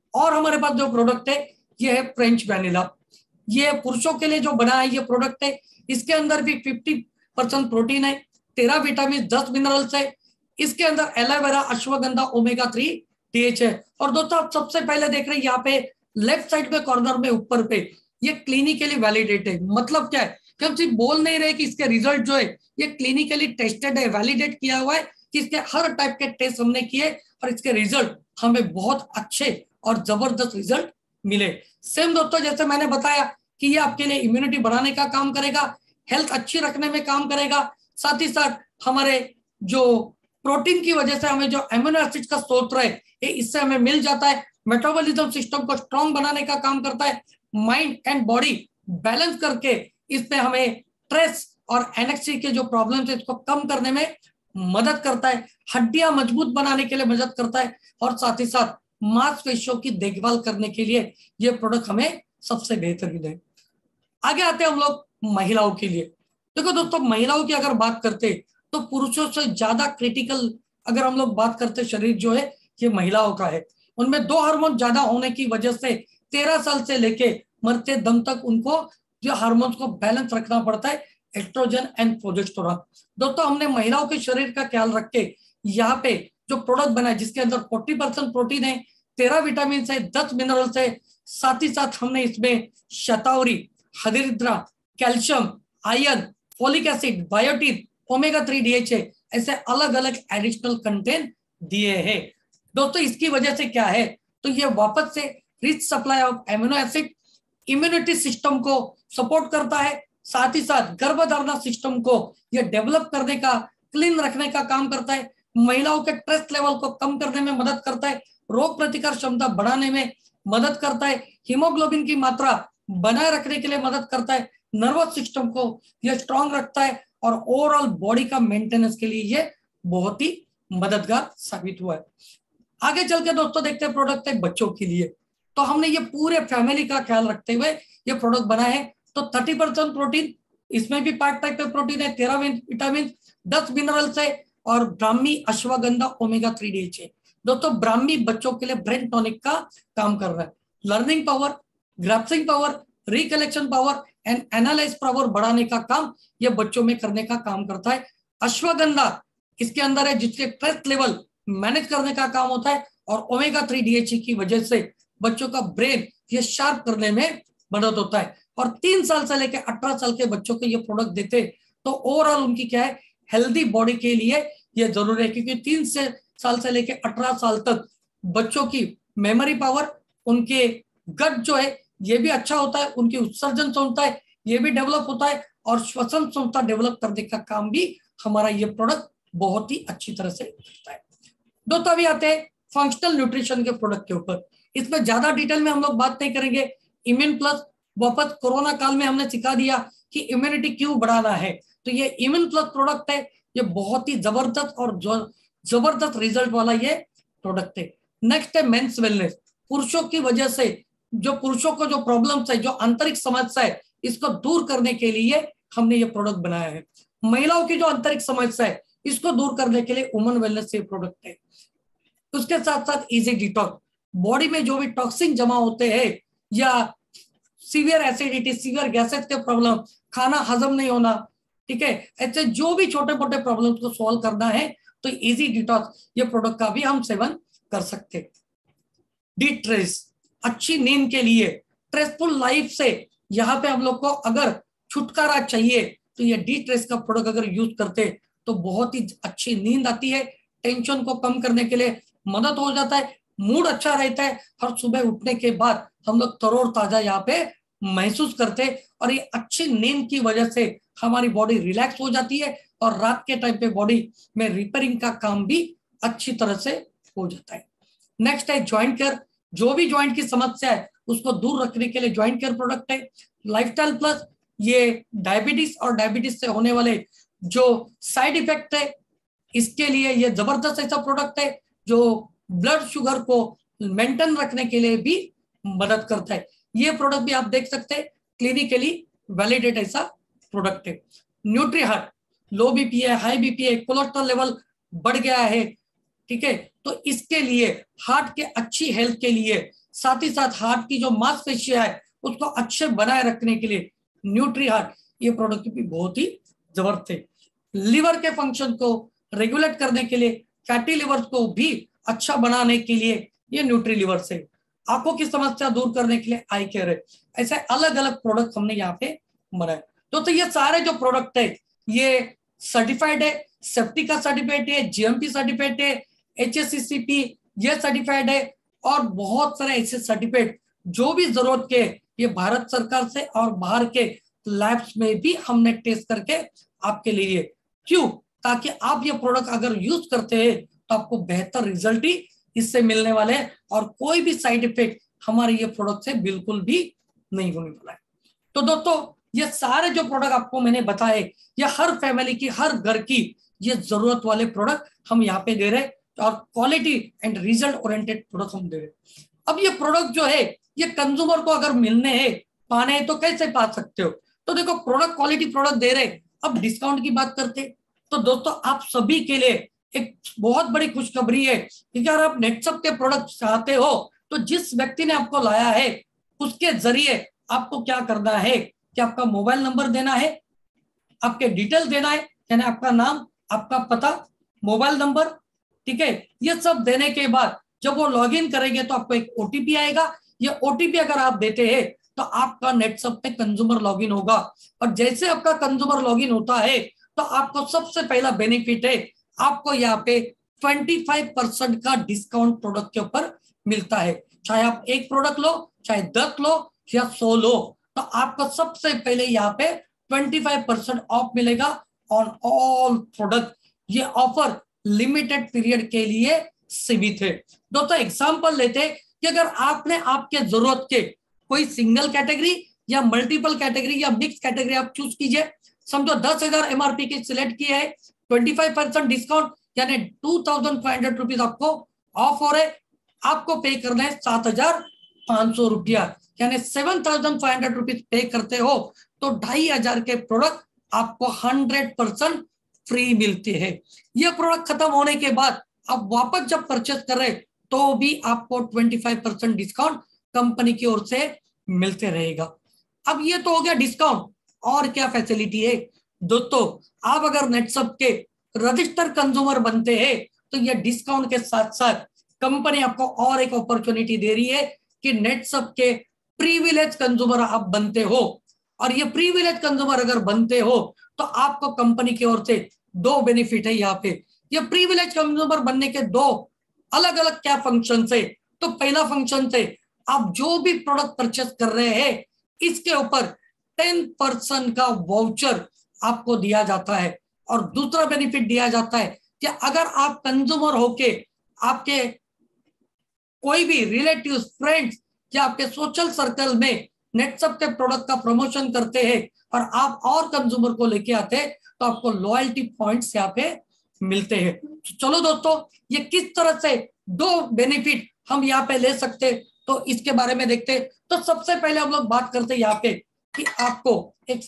S1: और हमारे पास जो प्रोडक्ट है ये है फ्रेंच वैनिला, ये पुरुषों के लिए जो बना है ये प्रोडक्ट है। इसके अंदर भी फिफ्टी परसेंट प्रोटीन है, तेरह विटामिन, दस मिनरल्स है। इसके अंदर aloe vera, ashwagandha, omega three, DHA है। और दोस्तों आप सबसे पहले देख रहे हैं यहाँ पे लेफ्ट साइड में कॉर्नर में ऊपर पे ये क्लिनिकली वैलिडेट है। मतलब क्या है कि हम सिर्फ बोल नहीं रहे कि इसके रिजल्ट जो है ये क्लिनिकली टेस्टेड है, वैलिडेट किया हुआ है कि इसके हर टाइप के टेस्ट हमने किए और इसके रिजल्ट हमें बहुत अच्छे और जबरदस्त रिजल्ट मिले। सेम दोस्तों जैसे मैंने बताया कि ये आपके लिए इम्यूनिटी बढ़ाने का काम करेगा, हेल्थ अच्छी रखने में काम करेगा, साथ ही साथ हमारे जो प्रोटीन की वजह से हमें जो एमिनो एसिड का स्रोत है ये इससे हमें मिल जाता है। मेटाबॉलिज्म सिस्टम को स्ट्रॉन्ग बनाने का काम करता है, माइंड एंड बॉडी बैलेंस करके इसमें हमें स्ट्रेस और एनेक्सी के जो प्रॉब्लम्स है इसको कम करने में मदद करता है, हड्डियां मजबूत बनाने के लिए मदद करता है और साथ ही साथ मांसपेशियों की देखभाल करने के लिए ये प्रोडक्ट हमें सबसे बेहतरीन है। आगे आते हैं हम लोग महिलाओं के लिए। देखो दोस्तों महिलाओं की अगर बात करते तो पुरुषों से ज्यादा क्रिटिकल अगर हम लोग बात करते शरीर जो है ये महिलाओं का है। उनमें दो हार्मोन ज्यादा होने की वजह से तेरह साल से लेके मरते दम तक उनको जो हार्मोन्स को बैलेंस रखना पड़ता है, एस्ट्रोजन एंड प्रोजेस्टेरोन। दोस्तों हमने महिलाओं के शरीर का ख्याल रख के यहाँ पे जो प्रोडक्ट बना है जिसके अंदर चालीस परसेंट प्रोटीन है, तेरह विटामिन है, दस मिनरल्स है, साथ ही साथ हमने इसमें shatavari, haridra, calcium, iron, folic acid, biotin, omega three, DHA है, ऐसे अलग अलग एडिशनल कंटेंट दिए हैं। दोस्तों इसकी वजह से क्या है तो ये वापस से rich supply of amino acid immunity system को सपोर्ट करता है, साथ ही साथ गर्भधारणा सिस्टम को ये डेवलप करने का, क्लीन रखने का काम करता है, महिलाओं के स्ट्रेस लेवल को कम करने में मदद करता है, रोग प्रतिकार क्षमता बढ़ाने में मदद करता है, हीमोग्लोबिन की मात्रा बनाए रखने के लिए मदद करता है, नर्वस सिस्टम को यह स्ट्रांग रखता है और ओवरऑल बॉडी का मेंटेनेंस के लिए ये बहुत ही मददगार साबित हुआ है। आगे चल के दोस्तों देखते हैं प्रोडक्ट है बच्चों के लिए। तो हमने ये पूरे फैमिली का ख्याल रखते हुए ये प्रोडक्ट बनाया है। तो तीस परसेंट प्रोटीन, इसमें भी पार्ट टाइप पे प्रोटीन है, तेरह विटामिन, दस मिनरल्स है और brahmi, ashwagandha, omega three DHA है। दोस्तों ब्राह्मी बच्चों के लिए ब्रेन टॉनिक का काम कर रहा है, learning power, grasping power, recollection power and analyse power बढ़ाने का काम ये बच्चों में करने का काम करता है। अश्वगंधा इसके अंदर है जिसके स्ट्रेस लेवल मैनेज करने का काम होता है और ओमेगा थ्री डीएच की वजह से बच्चों का ब्रेन ये शार्प करने में मदद होता है। और तीन साल से लेकर अठारह साल के बच्चों को ये प्रोडक्ट देते तो ओवरऑल उनकी क्या है हेल्दी बॉडी के लिए ये जरूरी है, क्योंकि तीन से साल से लेकर अठारह साल तक बच्चों की मेमोरी पावर, उनके गट जो है ये भी अच्छा होता है, उनकी उत्सर्जन क्षमता है ये भी डेवलप होता है और श्वसन क्षमता डेवलप करने का काम भी हमारा ये प्रोडक्ट बहुत ही अच्छी तरह से करता है। दोस्तों अभी आते हैं फंक्शनल न्यूट्रिशन के प्रोडक्ट के ऊपर। इसमें ज्यादा डिटेल में हम लोग बात नहीं करेंगे। इम्यून प्लस वापस कोरोना काल में हमने सिखा दिया कि इम्यूनिटी क्यों बढ़ाना है, तो ये इम्यून प्लस प्रोडक्ट है, ये बहुत ही जबरदस्त और जबरदस्त रिजल्ट वाला ये प्रोडक्ट है। नेक्स्ट है मेंस वेलनेस। पुरुषों की वजह से जो पुरुषों को जो प्रॉब्लम्स है, जो आंतरिक समस्या है, इसको दूर करने के लिए हमने ये प्रोडक्ट बनाया है। महिलाओं की जो आंतरिक समस्या है इसको दूर करने के लिए वुमन वेलनेस ये प्रोडक्ट है। उसके साथ साथ इजी डिटॉक्स, बॉडी में जो भी टॉक्सिन जमा होते हैं या सीवियर एसिडिटी, सीवियर गैसेस के प्रॉब्लम, खाना हजम नहीं होना, ठीक है, ऐसे जो भी छोटे मोटे प्रॉब्लम्स को सॉल्व करना है तो इजी डिटॉक्स ये प्रोडक्ट का भी हम सेवन कर सकते। डी ट्रेस, अच्छी नींद के लिए, स्ट्रेसफुल लाइफ से यहाँ पे हम लोग को अगर छुटकारा चाहिए तो ये डी ट्रेस का प्रोडक्ट अगर यूज करते तो बहुत ही अच्छी नींद आती है, टेंशन को कम करने के लिए मदद हो जाता है, मूड अच्छा रहता है, हर सुबह उठने के बाद हम लोग तरोड़ ताजा यहाँ पे महसूस करते हैं और ये अच्छी नींद की वजह से हमारी बॉडी रिलैक्स हो जाती है और रात के टाइम पे बॉडी में रिपेयरिंग का काम भी अच्छी तरह से हो जाता है। नेक्स्ट है ज्वाइंट केयर। जो भी ज्वाइंट की समस्या है उसको दूर रखने के लिए ज्वाइंट केयर प्रोडक्ट है। लाइफस्टाइल प्लस, ये डायबिटीज और डायबिटीज से होने वाले जो साइड इफेक्ट है इसके लिए ये जबरदस्त ऐसा प्रोडक्ट है जो ब्लड शुगर को मेंटेन रखने के लिए भी मदद करता है। ये प्रोडक्ट भी आप देख सकते हैं, क्लिनिकली वैलिडेट ऐसा प्रोडक्ट है। न्यूट्री हार्ट, लो बीपी है, हाई बीपी है, कोलेस्ट्रॉल लेवल बढ़ गया है, ठीक है, तो इसके लिए हार्ट के अच्छी हेल्थ के लिए साथ ही साथ हार्ट की जो मांसपेशियां है उसको अच्छे बनाए रखने के लिए न्यूट्री हार्ट ये प्रोडक्ट भी बहुत ही जबरदस्त है। लिवर के फंक्शन को रेगुलेट करने के लिए, फैटी लिवर को भी अच्छा बनाने के लिए ये न्यूट्री लिवर से, आंखों की समस्या दूर करने के लिए आई केयर है। ऐसे अलग अलग प्रोडक्ट हमने यहाँ पे बनाए। तो, तो ये सारे जो प्रोडक्ट है ये सर्टिफाइड है, सेफ्टी का सर्टिफिकेट है, जीएमपी सर्टिफिकेट है, एचएससीसीपी ये सर्टिफाइड है, और बहुत सारे ऐसे सर्टिफिकेट जो भी जरूरत के ये भारत सरकार से और बाहर के लैब्स में भी हमने टेस्ट करके आपके लिए, क्यों, ताकि आप ये प्रोडक्ट अगर यूज करते हैं तो आपको बेहतर रिजल्ट ही इससे मिलने वाले हैं और कोई भी साइड इफेक्ट हमारे ये प्रोडक्ट से बिल्कुल भी नहीं होने वाला है। तो दोस्तों ये सारे जो प्रोडक्ट आपको मैंने बताए ये हर फैमिली की, हर घर की ये जरूरत वाले प्रोडक्ट हम यहाँ पे दे रहे हैं और quality and result oriented product हम दे रहे हैं। अब ये प्रोडक्ट जो है ये कंज्यूमर को अगर मिलने हैं, पाने हैं, तो कैसे पा सकते हो? तो देखो प्रोडक्ट क्वालिटी प्रोडक्ट दे रहे। अब डिस्काउंट की बात करते तो दोस्तों आप सभी के लिए एक बहुत बड़ी खुशखबरी है कि अगर आप नेटसप के प्रोडक्ट चाहते हो तो जिस व्यक्ति ने आपको लाया है उसके जरिए आपको क्या करना है कि आपका मोबाइल नंबर देना है, आपके डिटेल देना है, यानी आपका नाम, आपका पता, मोबाइल नंबर, ठीक है। ये सब देने के बाद जब वो लॉगिन करेंगे तो आपको एक ओटीपी आएगा। ये ओटीपी अगर आप देते हैं तो आपका नेटसप पे कंज्यूमर लॉगिन होगा, और जैसे आपका कंज्यूमर लॉगिन होता है तो आपको सबसे पहला बेनिफिट है आपको यहाँ पे पच्चीस परसेंट का डिस्काउंट प्रोडक्ट के ऊपर मिलता है। चाहे आप एक प्रोडक्ट लो, चाहे दस लो या सौ लो, तो आपको सबसे पहले यहाँ पे पच्चीस परसेंट ऑफ मिलेगा ऑन ऑल प्रोडक्ट। ये ऑफर लिमिटेड पीरियड के लिए सीमित है। दोस्तों एग्जांपल लेते हैं कि अगर आपने आपके जरूरत के कोई सिंगल कैटेगरी या मल्टीपल कैटेगरी या मिक्स कैटेगरी आप चूज कीजिए। समझो दस हजार एमआरपी की सिलेक्ट किया है, पच्चीस परसेंट डिस्काउंट यानी two thousand five hundred rupees आपको ऑफ हो रहे, आपको पे करना है सात हजार पांच सौ रुपया, यानी seven thousand five hundred rupees pay करते हो तो ढाई हजार के प्रोडक्ट आपको हंड्रेड परसेंट फ्री मिलते हैं। ये प्रोडक्ट खत्म होने के बाद आप वापस जब परचेस कर रहे तो भी आपको पच्चीस परसेंट डिस्काउंट कंपनी की ओर से मिलते रहेगा। अब ये तो हो गया डिस्काउंट, और क्या फैसिलिटी है दोस्तों? आप अगर नेटसप के रजिस्टर कंज्यूमर बनते हैं तो ये डिस्काउंट के साथ साथ कंपनी आपको और एक अपॉर्चुनिटी दे रही है कि नेटसप के प्रीविलेज कंज्यूमर आप बनते हो, और ये प्रीविलेज कंज्यूमर अगर बनते हो तो आपको कंपनी की ओर से दो बेनिफिट है यहाँ पे। ये प्रीविलेज कंज्यूमर बनने के दो अलग अलग क्या फंक्शन है? तो पहला फंक्शन है आप जो भी प्रोडक्ट परचेस कर रहे हैं इसके ऊपर टेन परसेंट का वाउचर आपको दिया जाता है, और दूसरा बेनिफिट दिया जाता है कि अगर आप कंज्यूमर होके आपके कोई भी रिलेटिव्स, फ्रेंड्स या आपके सोशल सर्कल में नेटसप के प्रोडक्ट का प्रमोशन करते हैं और आप और कंज्यूमर को लेके आते हैं तो आपको लॉयल्टी पॉइंट्स यहाँ पे मिलते हैं। तो चलो दोस्तों ये किस तरह से दो बेनिफिट हम यहाँ पे ले सकते तो इसके बारे में देखते। तो सबसे पहले हम लोग बात करते हैं यहाँ पे कि आपको एक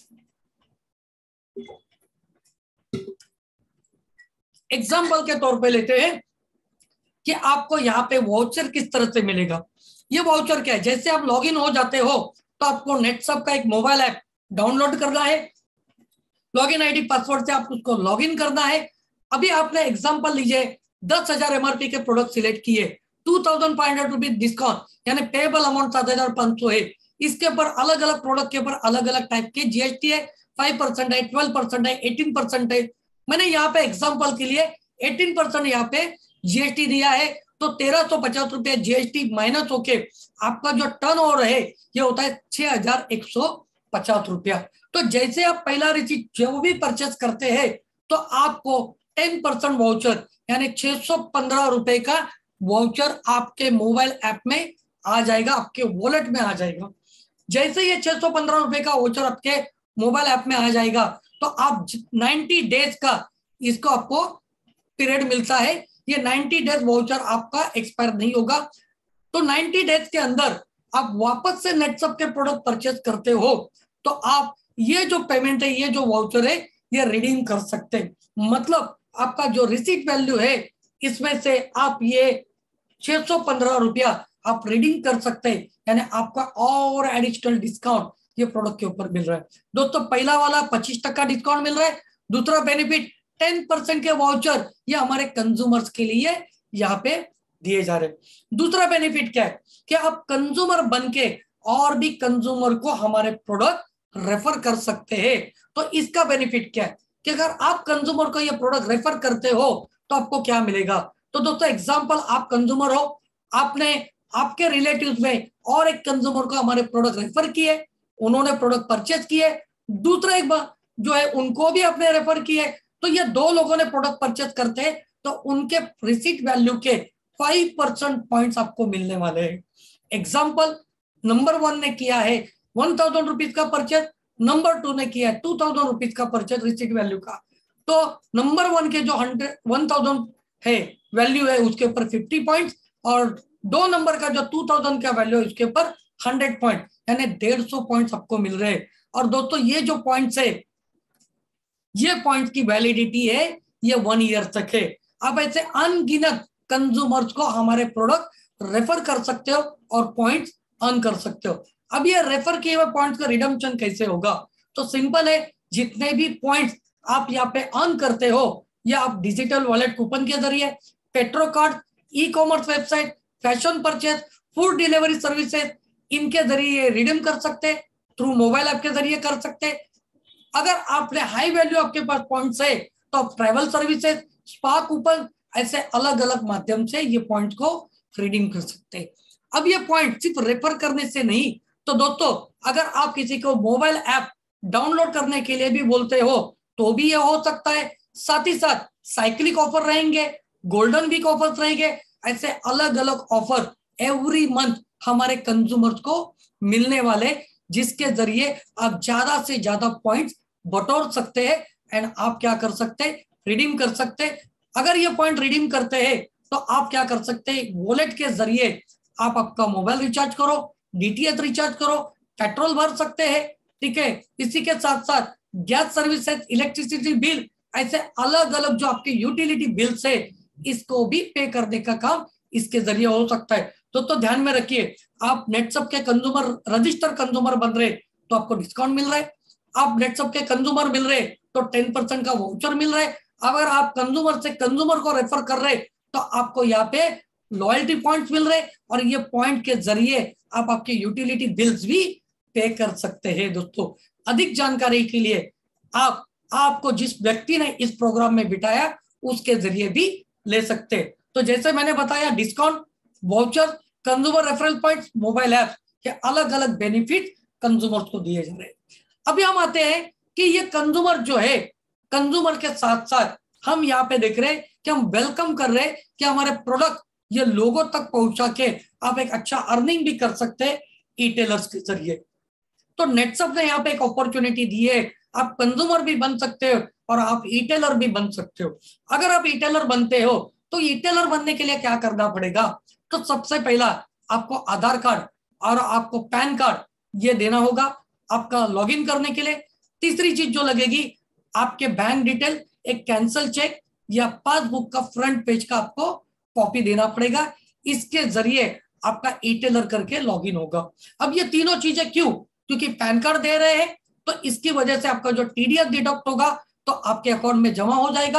S1: एग्जाम्पल के तौर पे लेते हैं कि आपको यहाँ पे वाउचर किस तरह से मिलेगा। ये वाउचर क्या है? जैसे आप लॉगिन हो जाते हो तो आपको नेटसप का एक मोबाइल ऐप डाउनलोड करना है, लॉगिन आईडी पासवर्ड से आप उसको लॉगिन करना है। अभी आपने एग्जांपल लीजिए दस हजार एमआरपी के प्रोडक्ट सिलेक्ट किए, two thousand five hundred rupees discount यानी पेबल अमाउंट सात हजार पांच सौ है। इसके ऊपर अलग अलग प्रोडक्ट के ऊपर अलग अलग टाइप के जीएसटी है, फाइव परसेंट है, ट्वेल्व परसेंट है, एटीन परसेंट है। मैंने यहाँ पे एग्जाम्पल के लिए एटीन परसेंट यहाँ पे जीएसटी दिया है, तो तेरह सौ पचास रुपया जीएसटी माइनस होके आपका जो टर्न ओवर है ये होता है छह हजार एक सौ पचास रुपया। तो जैसे आप पहला रिसीट जो भी परचेस करते हैं तो आपको टेन परसेंट वाउचर यानी छह सौ पंद्रह रुपए का वाउचर आपके मोबाइल ऐप में आ जाएगा, आपके वॉलेट में आ जाएगा। जैसे ये छह सौ पंद्रह रुपए का वाउचर आपके मोबाइल ऐप में आ जाएगा तो आप नाइन्टी डेज का इसको आपको पीरियड मिलता है। ये नाइन्टी डेज वाउचर आपका एक्सपायर नहीं होगा। तो नाइन्टी डेज के अंदर आप वापस से नेटसप के प्रोडक्ट परचेस करते हो तो आप ये जो पेमेंट है, ये जो वाउचर है, ये रिडीम कर सकते हैं। मतलब आपका जो रिसीट वैल्यू है इसमें से आप ये छह सौ पंद्रह रुपया आप रिडीम कर सकते हैं, यानी आपका और एडिशनल डिस्काउंट ये प्रोडक्ट के ऊपर मिल रहा है। दोस्तों पहला वाला पच्चीस टक्का डिस्काउंट मिल रहा है, दूसरा बेनिफिट टेन परसेंट के वाउचर ये हमारे कंज्यूमर्स के लिए यहाँ पे दिए जा रहे हैं। दूसरा बेनिफिट क्या है कि आप कंज्यूमर बन के और भी कंज्यूमर को हमारे प्रोडक्ट रेफर कर सकते हैं। तो इसका बेनिफिट क्या है कि अगर आप कंज्यूमर को ये प्रोडक्ट रेफर करते हो तो आपको क्या मिलेगा। तो दोस्तों एग्जांपल, आप कंज्यूमर हो, आपने आपके रिलेटिव्स में और एक कंज्यूमर को हमारे प्रोडक्ट रेफर किए, उन्होंने प्रोडक्ट परचेज किए, दूसरा एक बार जो है उनको भी अपने रेफर किए, तो ये दो लोगों ने प्रोडक्ट परचेज करते हैं तो उनके रिसीट वैल्यू के फाइव परसेंट पॉइंट्स आपको मिलने वाले हैं। एग्जाम्पल, नंबर वन ने किया है वन थाउजेंड रुपीज का परचेज, नंबर टू ने किया है टू थाउजेंड रुपीज का परचेज रिसीट वैल्यू का, तो नंबर वन के जो हंड्रेड वन थाउजेंड है वैल्यू है उसके ऊपर फिफ्टी पॉइंट्स, और दो नंबर का जो टू थाउजेंड का वैल्यू है उसके ऊपर हंड्रेड पॉइंट, यानी डेढ़ सौ पॉइंट्स आपको मिल रहे हैं। और दोस्तों ये जो पॉइंट्स है, ये पॉइंट्स की वैलिडिटी है ये वन ईयर तक है। आप ऐसे अनगिनत कंज्यूमर्स को हमारे प्रोडक्ट रेफर कर सकते हो और पॉइंट्स अर्न कर सकते हो। अब ये रेफर किए हुए पॉइंट्स का रिडम्पशन कैसे होगा, तो सिंपल है, जितने भी पॉइंट्स आप यहाँ पे अर्न करते हो या आप डिजिटल वॉलेट कूपन के जरिए, petro card, e commerce website, fashion purchase, food delivery services, इनके जरिए रिडीम कर सकते, थ्रू मोबाइल ऐप के जरिए कर सकते। अगर आपने हाई वैल्यू आपके पास पॉइंट्स है तो आप ट्रैवल सर्विसेज, स्पा कूपन, ऐसे अलग अलग माध्यम से ये पॉइंट को रिडीम कर सकते हैं। अब ये पॉइंट सिर्फ रेफर करने से नहीं, तो दोस्तों अगर आप किसी को मोबाइल ऐप डाउनलोड करने के लिए भी बोलते हो तो भी ये हो सकता है। साथ ही साथ साइक्लिक ऑफर रहेंगे, गोल्डन वीक ऑफर्स रहेंगे, ऐसे अलग अलग ऑफर एवरी मंथ हमारे कंज्यूमर्स को मिलने वाले, जिसके जरिए आप ज्यादा से ज्यादा पॉइंट्स बटोर सकते हैं एंड आप क्या कर सकते हैं, रिडीम कर सकते हैं। अगर ये पॉइंट रिडीम करते हैं तो आप क्या कर सकते हैं, वॉलेट के जरिए आप आपका मोबाइल रिचार्ज करो, डीटीएच रिचार्ज करो, पेट्रोल भर सकते हैं, ठीक है। इसी के साथ साथ गैस सर्विसेज, इलेक्ट्रिसिटी बिल, ऐसे अलग अलग जो आपके यूटिलिटी बिल्स है इसको भी पे करने का काम इसके जरिए हो सकता है। तो तो ध्यान में रखिए, आप नेटसप के कंज्यूमर रजिस्टर कंज्यूमर बन रहे तो आपको डिस्काउंट मिल रहा है, आप नेटसप के कंज्यूमर मिल रहे तो टेन परसेंट का वाउचर मिल रहा है, अगर आप कंज्यूमर से कंज्यूमर को रेफर कर रहे तो आपको यहाँ पे लॉयल्टी पॉइंट्स मिल रहे, और ये पॉइंट के जरिए आप आपके यूटिलिटी बिल्स भी पे कर सकते हैं। दोस्तों अधिक जानकारी के लिए आप आपको जिस व्यक्ति ने इस प्रोग्राम में बिठाया उसके जरिए भी ले सकते हैं। तो जैसे मैंने बताया, discount, voucher, consumer referral points, mobile app के अलग अलग बेनिफिट कंज्यूमर्स को दिए जा रहे हैं। अभी हम आते हैं कि ये कंज्यूमर जो है, कंज्यूमर के साथ साथ हम यहाँ पे देख रहे हैं कि हम वेलकम कर रहे हैं कि हमारे प्रोडक्ट ये लोगों तक पहुंचा के आप एक अच्छा अर्निंग भी कर सकते हैं ई टेलर्स के जरिए। तो नेटसप ने यहाँ पे एक अपॉर्चुनिटी दी है, आप कंज्यूमर भी बन सकते हो और आप ई टेलर भी बन सकते हो। अगर आप ई टेलर बनते हो तो ई टेलर बनने के लिए क्या करना पड़ेगा, तो सबसे पहला आपको आधार कार्ड और आपको पैन कार्ड ये देना होगा आपका लॉगिन करने के लिए। तीसरी चीज जो लगेगी, आपके बैंक डिटेल, एक कैंसल चेक या पासबुक का फ्रंट पेज का आपको कॉपी देना पड़ेगा, इसके जरिए आपका ई टेलर करके लॉगिन होगा। अब ये तीनों चीजें क्यों, क्योंकि पैन कार्ड दे रहे हैं तो इसकी वजह से आपका जो टीडीएस डिडक्ट होगा तो आपके अकाउंट में जमा हो जाएगा।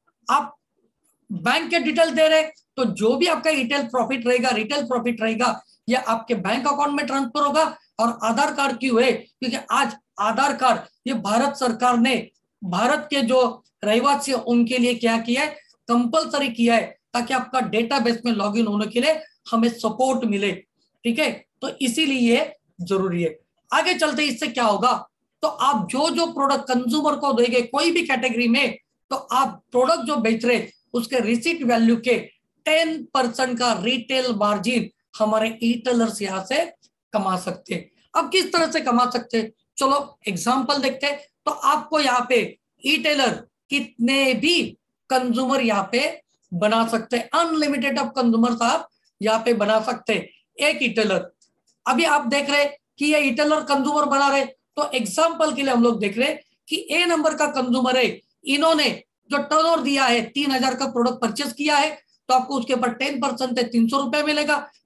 S1: आप बैंक के डिटेल दे रहे तो जो भी आपका रिटेल प्रॉफिट रहेगा, रिटेल प्रॉफिट रहेगा, ये आपके बैंक अकाउंट में ट्रांसफर होगा। और आधार कार्ड क्यों है, क्योंकि आज आधार कार्ड ये भारत सरकार ने भारत के जो रहवासी उनके लिए क्या किया है, कंपलसरी किया है, ताकि आपका डेटाबेस में लॉगिन होने के लिए हमें सपोर्ट मिले, ठीक है। तो इसीलिए ये जरूरी है। आगे चलते इससे क्या होगा, तो आप जो जो प्रोडक्ट कंज्यूमर को देंगे कोई भी कैटेगरी में, तो आप प्रोडक्ट जो बेच रहे उसके रिसीट वैल्यू के टेन परसेंट का रिटेल मार्जिन हमारे ई टेलर्स यहाँ से कमा सकते हैं। अब किस तरह से कमा सकते हैं, चलो एग्जांपल देखते हैं। तो आपको यहाँ पे ई टेलर कितने भी कंज्यूमर यहाँ पे बना सकते हैं, अनलिमिटेड ऑफ कंज्यूमर आप यहाँ पे बना सकते हैं एक ई टेलर। अभी आप देख रहे कि ये ई टेलर कंज्यूमर बना रहे, तो एग्जांपल के लिए हम लोग देख रहे कि ए नंबर का कंज्यूमर है, इन्होंने जो टर्नओवर दिया है तीन हजार का प्रोडक्ट परचेस किया है, तो आपको उसके ऊपर टेन परसेंट है तीन सौ रुपए मिलेगा।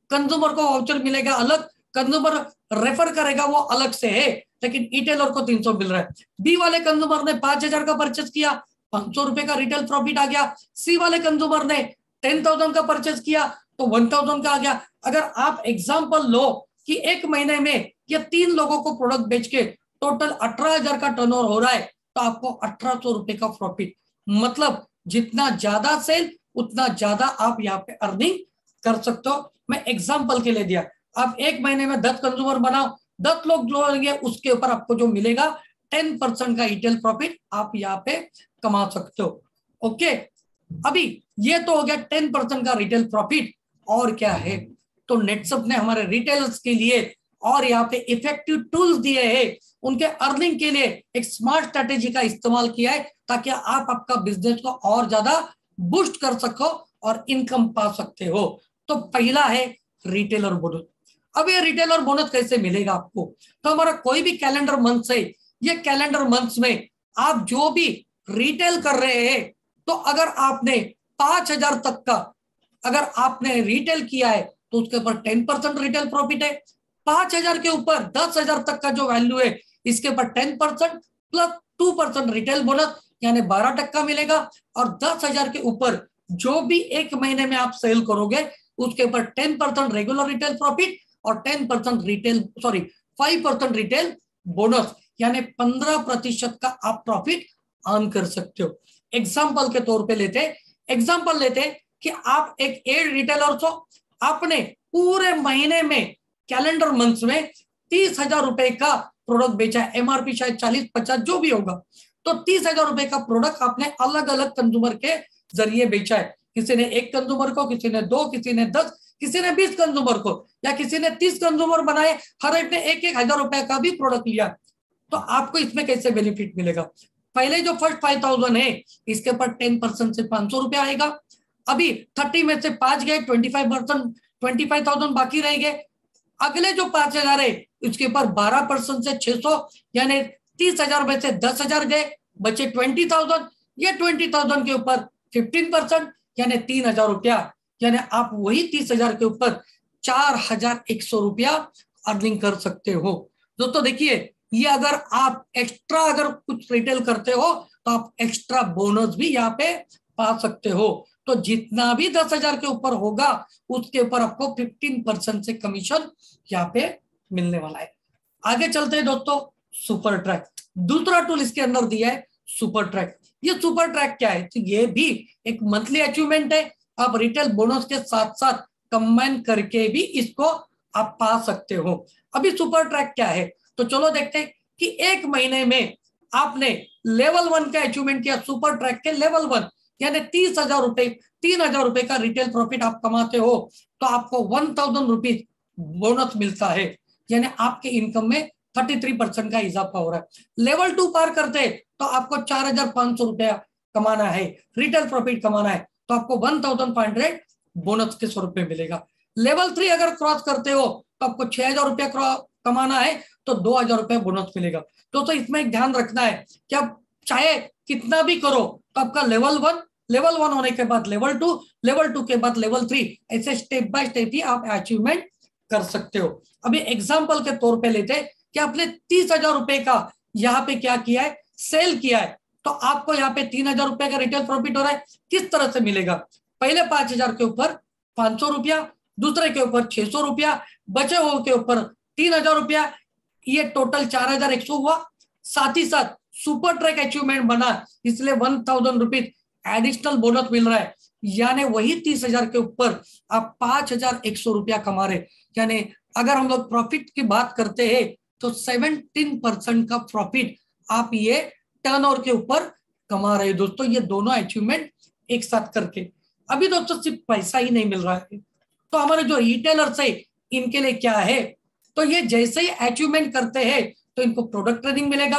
S1: कंज्यूमर को वाउचर मिलेगा अलग, कंज्यूमर रेफर करेगा वो अलग से है, लेकिन रिटेलर को तीन सौ मिल रहा है। बी वाले कंज्यूमर ने पांच हजार का परचेस किया, पांच सौ रुपए का रिटेल प्रॉफिट आ गया। सी वाले कंज्यूमर ने टेन थाउजेंड का परचेस किया तो वन थाउजेंड का आ गया। अगर आप एग्जाम्पल लो कि एक महीने में ये तीन लोगों को प्रोडक्ट बेच के टोटल अठारह हजार का टर्नओवर हो रहा है, तो आपको अठारह सौ रुपए का प्रॉफिट, मतलब जितना ज्यादा सेल उतना ज्यादा आप यहाँ पे अर्निंग कर सकते हो। मैं एग्जाम्पल के लिए दिया, आप एक महीने में दस कंज्यूमर बनाओ, दस लोग जो होंगे उसके ऊपर आपको जो मिलेगा टेन परसेंट का रिटेल प्रॉफिट आप यहाँ पे कमा सकते हो। ओके, अभी ये तो हो गया टेन परसेंट का रिटेल प्रॉफिट। और क्या है, तो नेटसप ने हमारे रिटेलर्स के लिए और यहाँ पे इफेक्टिव टूल्स दिए हैं, उनके अर्निंग के लिए एक स्मार्ट स्ट्रेटेजी का इस्तेमाल किया है ताकि आप आपका बिजनेस को और ज्यादा बूस्ट कर सको और इनकम पा सकते हो। तो पहला है रिटेलर बोनस। अब ये रिटेलर बोनस कैसे मिलेगा आपको, तो हमारा कोई भी कैलेंडर मंथ से, ये कैलेंडर मंथ में आप जो भी रिटेल कर रहे हैं, तो अगर आपने पांच हजार तक का अगर आपने रिटेल किया है तो उसके ऊपर टेन परसेंट रिटेल प्रॉफिट है। पांच हजार के ऊपर दस हजार तक का जो वैल्यू है इसके ऊपर ten percent plus two percent retail bonus यानी बारह टक्का मिलेगा। और दस हजार के ऊपर जो भी एक महीने में आप सेल करोगे उसके ऊपर ten percent regular retail profit और ten percent retail sorry five percent retail bonus यानी पंद्रह प्रतिशत का आप प्रॉफिट अर्न कर सकते हो। एग्जाम्पल के तौर पे लेते एग्जाम्पल लेते कि आप एक एड रिटेलर हो, आपने पूरे महीने में कैलेंडर मंथ में तीस हजार रुपए का प्रोडक्ट बेचा है, एमआरपी शायद चालीस पचास जो भी होगा, तो तीस हजार रुपए का प्रोडक्ट आपने अलग अलग कंज्यूमर के जरिए बेचा है। किसी ने एक कंज्यूमर को, किसी ने दो, किसी ने दस, किसी ने बीस कंज्यूमर को, या किसी ने तीस कंज्यूमर बनाए, हर एक ने एक एक हजार रुपए का भी प्रोडक्ट लिया। तो आपको इसमें कैसे बेनिफिट मिलेगा, पहले जो फर्स्ट फाइव थाउजेंड है इसके ऊपर टेन परसेंट से पांच सौ रुपया आएगा। अभी थर्टी में से पांच गए, twenty five percent twenty five thousand बाकी रहेंगे। अगले जो पांच हजार है उसके ऊपर बारह परसेंट से छह सौ यानी तीस हजार में से दस हजार गए, बचे ट्वेंटी थाउजेंड। ये ट्वेंटी थाउजेंड के ऊपर फिफ्टीन परसेंट यानी तीन हजार रुपया, यानी आप वही तीस हजार के ऊपर चार हजार एक सौ रुपया अर्निंग कर सकते हो। दोस्तों देखिए, ये अगर आप एक्स्ट्रा अगर कुछ रिटेल करते हो तो आप एक्स्ट्रा बोनस भी यहाँ पे पा सकते हो। तो जितना भी दस हजार के ऊपर होगा उसके ऊपर आपको फिफ्टीन परसेंट से कमीशन यहाँ पे मिलने वाला है। आगे चलते हैं दोस्तों, सुपर ट्रैक दूसरा टूल इसके अंदर दिया है, सुपर ट्रैक। ये सुपर ट्रैक क्या है, तो ये भी एक मंथली अचीवमेंट है। आप रिटेल बोनस के साथ साथ कंबाइन करके भी इसको आप पा सकते हो। अभी सुपर ट्रैक क्या है, तो चलो देखते हैं कि एक महीने में आपने लेवल वन का अचीवमेंट किया, सुपर ट्रैक के लेवल वन यानी तीस हजार रुपए तीन हजार रुपए का रिटेल प्रॉफिट आप कमाते हो तो आपको वन थाउजेंड रुपीज बोनस मिलता है, यानी आपके इनकम में थर्टी थ्री परसेंट का इजाफा हो रहा है। लेवल टू पार करते तो आपको चार हजार पांच सौ रुपया कमाना है, रिटेल प्रॉफिट कमाना है, तो आपको one thousand five hundred bonus के स्वरूप में मिलेगा। लेवल थ्री अगर क्रॉस करते हो तो आपको छह हजार रुपया कमाना है तो दो हजार रुपया बोनस मिलेगा। तो, तो इसमें एक ध्यान रखना है कि आप चाहे कितना भी करो तो आपका लेवल वन लेवल वन होने के बाद लेवल टू, लेवल टू के बाद लेवल थ्री, ऐसे स्टेप बाय स्टेप ही आप अचीवमेंट कर सकते हो। अभी एग्जांपल के तौर पे लेते हैं कि आपने तीस हजार रुपए का यहाँ पे क्या किया है, सेल किया है, तो आपको यहाँ पे तीन हजार रुपए का रिटेल प्रॉफिट हो रहा है। किस तरह से मिलेगा, पहले पांच हजार के ऊपर पांच सौ रुपया, दूसरे के ऊपर छह सौ रुपया, बचे हुए के ऊपर तीन हजार रुपया, ये टोटल चार हजार एक सौ हुआ। साथ ही साथ सुपर ट्रैक अचीवमेंट बना इसलिए one thousand rupees additional bonus मिल रहा है, यानी वही तीस हजार के ऊपर आप पांच हजार एक सौ रुपया कमा रहे। यानी अगर हम लोग प्रॉफिट की बात करते हैं तो सेवनटीन परसेंट का प्रॉफिट आप ये टर्नओवर के ऊपर कमा रहे हो। दोस्तों ये दोनों अचीवमेंट एक साथ करके, अभी दोस्तों सिर्फ पैसा ही नहीं मिल रहा है, तो हमारे जो रिटेलर्स है इनके लिए क्या है, तो ये जैसे ही अचीवमेंट करते हैं तो इनको प्रोडक्ट ट्रेनिंग मिलेगा,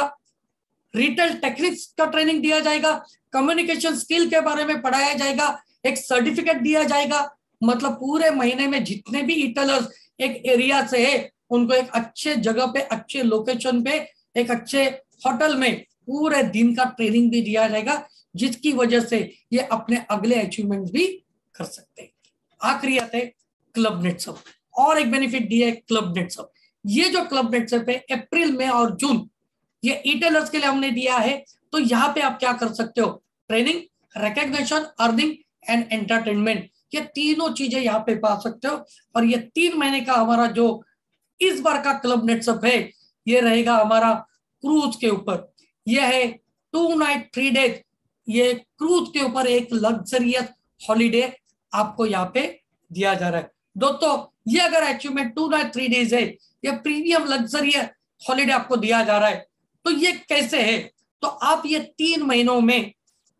S1: रिटेल टेक्निक्स का ट्रेनिंग दिया जाएगा, कम्युनिकेशन स्किल के बारे में पढ़ाया जाएगा, एक सर्टिफिकेट दिया जाएगा। मतलब पूरे महीने में जितने भी रिटेलर्स एक एरिया से है उनको एक अच्छे जगह पे, अच्छे लोकेशन पे, एक अच्छे होटल में पूरे दिन का ट्रेनिंग भी दिया जाएगा, जिसकी वजह से ये अपने अगले अचीवमेंट भी कर सकते हैं। आखिरी आते क्लब नेटसप। और एक बेनिफिट दिया है क्लब नेट्सअप। ये जो क्लब नेट्सअप है अप्रैल में और जून ये ई टेलर्स के लिए हमने दिया है। तो यहाँ पे आप क्या कर सकते हो, training, recognition, earning and entertainment, ये तीनों चीजें यहाँ पे पा सकते हो। और ये तीन महीने का हमारा जो इस बार का क्लब नेट्सअप है ये रहेगा हमारा क्रूज के ऊपर। ये है टू नाइट थ्री डेज, ये क्रूज के ऊपर एक लग्जरियस हॉलीडे आपको यहाँ पे दिया जा रहा है। दोस्तों ये अगर achievement two night three days है, ये प्रीमियम लग्जरियस हॉलीडे आपको दिया जा रहा है। तो ये कैसे है, तो आप ये तीन महीनों में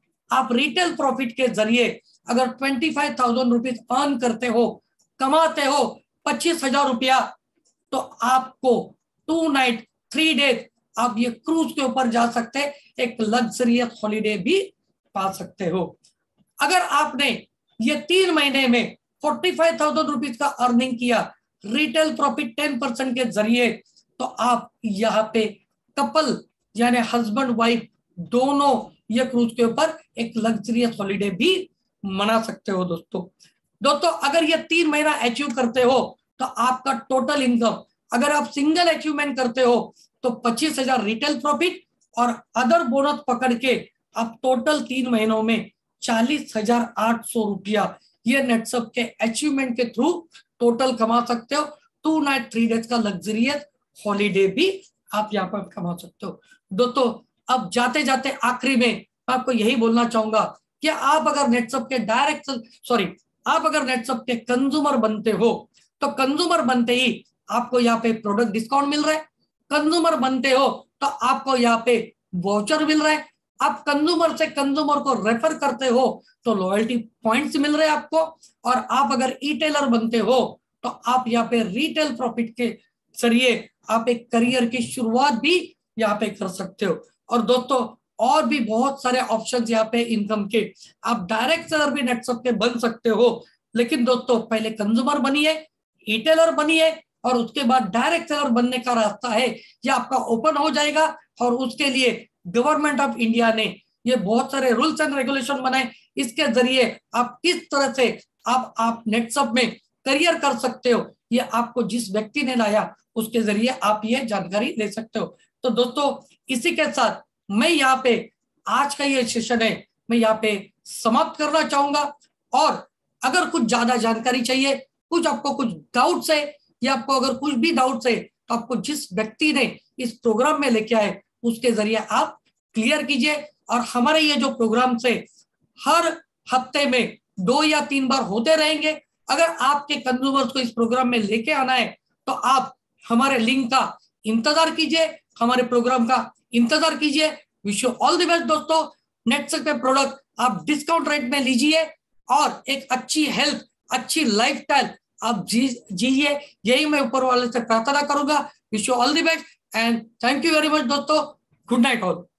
S1: आप रिटेल प्रॉफिट के जरिए अगर twenty five thousand rupees earn करते हो, कमाते हो पच्चीस हजार रुपया, तो आपको टू नाइट थ्री डेज आप ये क्रूज के ऊपर जा सकते हैं, एक लग्जरियस हॉलीडे भी पा सकते हो। अगर आपने ये तीन महीने में फोर्टी फाइव थाउजेंड रुपीज का अर्निंग किया रिटेल प्रॉफिट टेन परसेंट के जरिए, तो आप यहाँ पे कपल यानी हस्बैंड वाइफ दोनों ये क्रूज के ऊपर एक लग्जरियस हॉलीडे भी मना सकते हो। दोस्तों दोस्तों अगर ये तीन महीना अचीव करते हो तो आपका टोटल इनकम, अगर आप सिंगल अचीवमेंट करते हो तो पच्चीस हजार रिटेल प्रॉफिट और अदर बोनस पकड़ के आप टोटल तीन महीनों में चालीस हजार आठ सौ रुपया ये नेट्सअप के अचीवमेंट के थ्रू टोटल कमा सकते हो। टू नाइट थ्री डेज का लग्जरियस हॉलीडे भी आप यहाँ पर कमा सकते हो। दोस्तों अब जाते जाते आखिरी में मैं आपको यही बोलना चाहूंगा कि आप अगर नेट्सअप के डायरेक्ट सॉरी आप अगर नेट्सअप के कंज्यूमर बनते हो तो कंज्यूमर बनते ही आपको यहाँ पे प्रोडक्ट डिस्काउंट मिल रहा है, कंज्यूमर बनते हो तो आपको यहाँ पे वाउचर मिल रहा है, आप कंज्यूमर से कंज्यूमर को रेफर करते हो तो लॉयल्टी पॉइंट्स मिल रहे हैं आपको, और आप अगर ई टेलर बनते हो तो आप यहाँ पे रिटेल प्रॉफिट के जरिए आप एक करियर की शुरुआत भी यहाँ पे कर सकते हो। और दोस्तों और भी बहुत सारे ऑप्शन यहाँ पे इनकम के, आप डायरेक्ट सेलर भी नेट्सअप के बन सकते हो। लेकिन दोस्तों पहले कंज्यूमर बनिए, ई टेलर बनिए, और उसके बाद डायरेक्ट सेलर बनने का रास्ता है ये आपका ओपन हो जाएगा। और उसके लिए गवर्नमेंट ऑफ इंडिया ने ये बहुत सारे रूल्स एंड रेगुलेशन बनाए, इसके जरिए आप किस तरह से आप आप नेट्सअप में करियर कर सकते हो ये आपको जिस व्यक्ति ने लाया उसके जरिए आप ये जानकारी ले सकते हो। तो दोस्तों इसी के साथ मैं यहाँ पे आज का ये सेशन है मैं यहाँ पे समाप्त करना चाहूंगा। और अगर कुछ ज्यादा जानकारी चाहिए, कुछ आपको कुछ डाउट्स है या आपको अगर कुछ भी डाउट्स है तो आपको जिस व्यक्ति ने इस प्रोग्राम में लेके आए उसके जरिए आप क्लियर कीजिए। और हमारे ये जो प्रोग्राम से हर हफ्ते में दो या तीन बार होते रहेंगे। अगर आपके कंज्यूमर्स को इस प्रोग्राम में लेके आना है तो आप हमारे लिंक का इंतजार कीजिए, हमारे प्रोग्राम का इंतजार कीजिए। Wish you all the best दोस्तों। नेट्सअप पे प्रोडक्ट आप डिस्काउंट रेट में लीजिए और एक अच्छी हेल्थ, अच्छी लाइफस्टाइल आप जी जीजिए, यही मैं ऊपर वाले से प्रार्थना करूंगा। Wish you all the best and thank you very much दोस्तों। Good night all.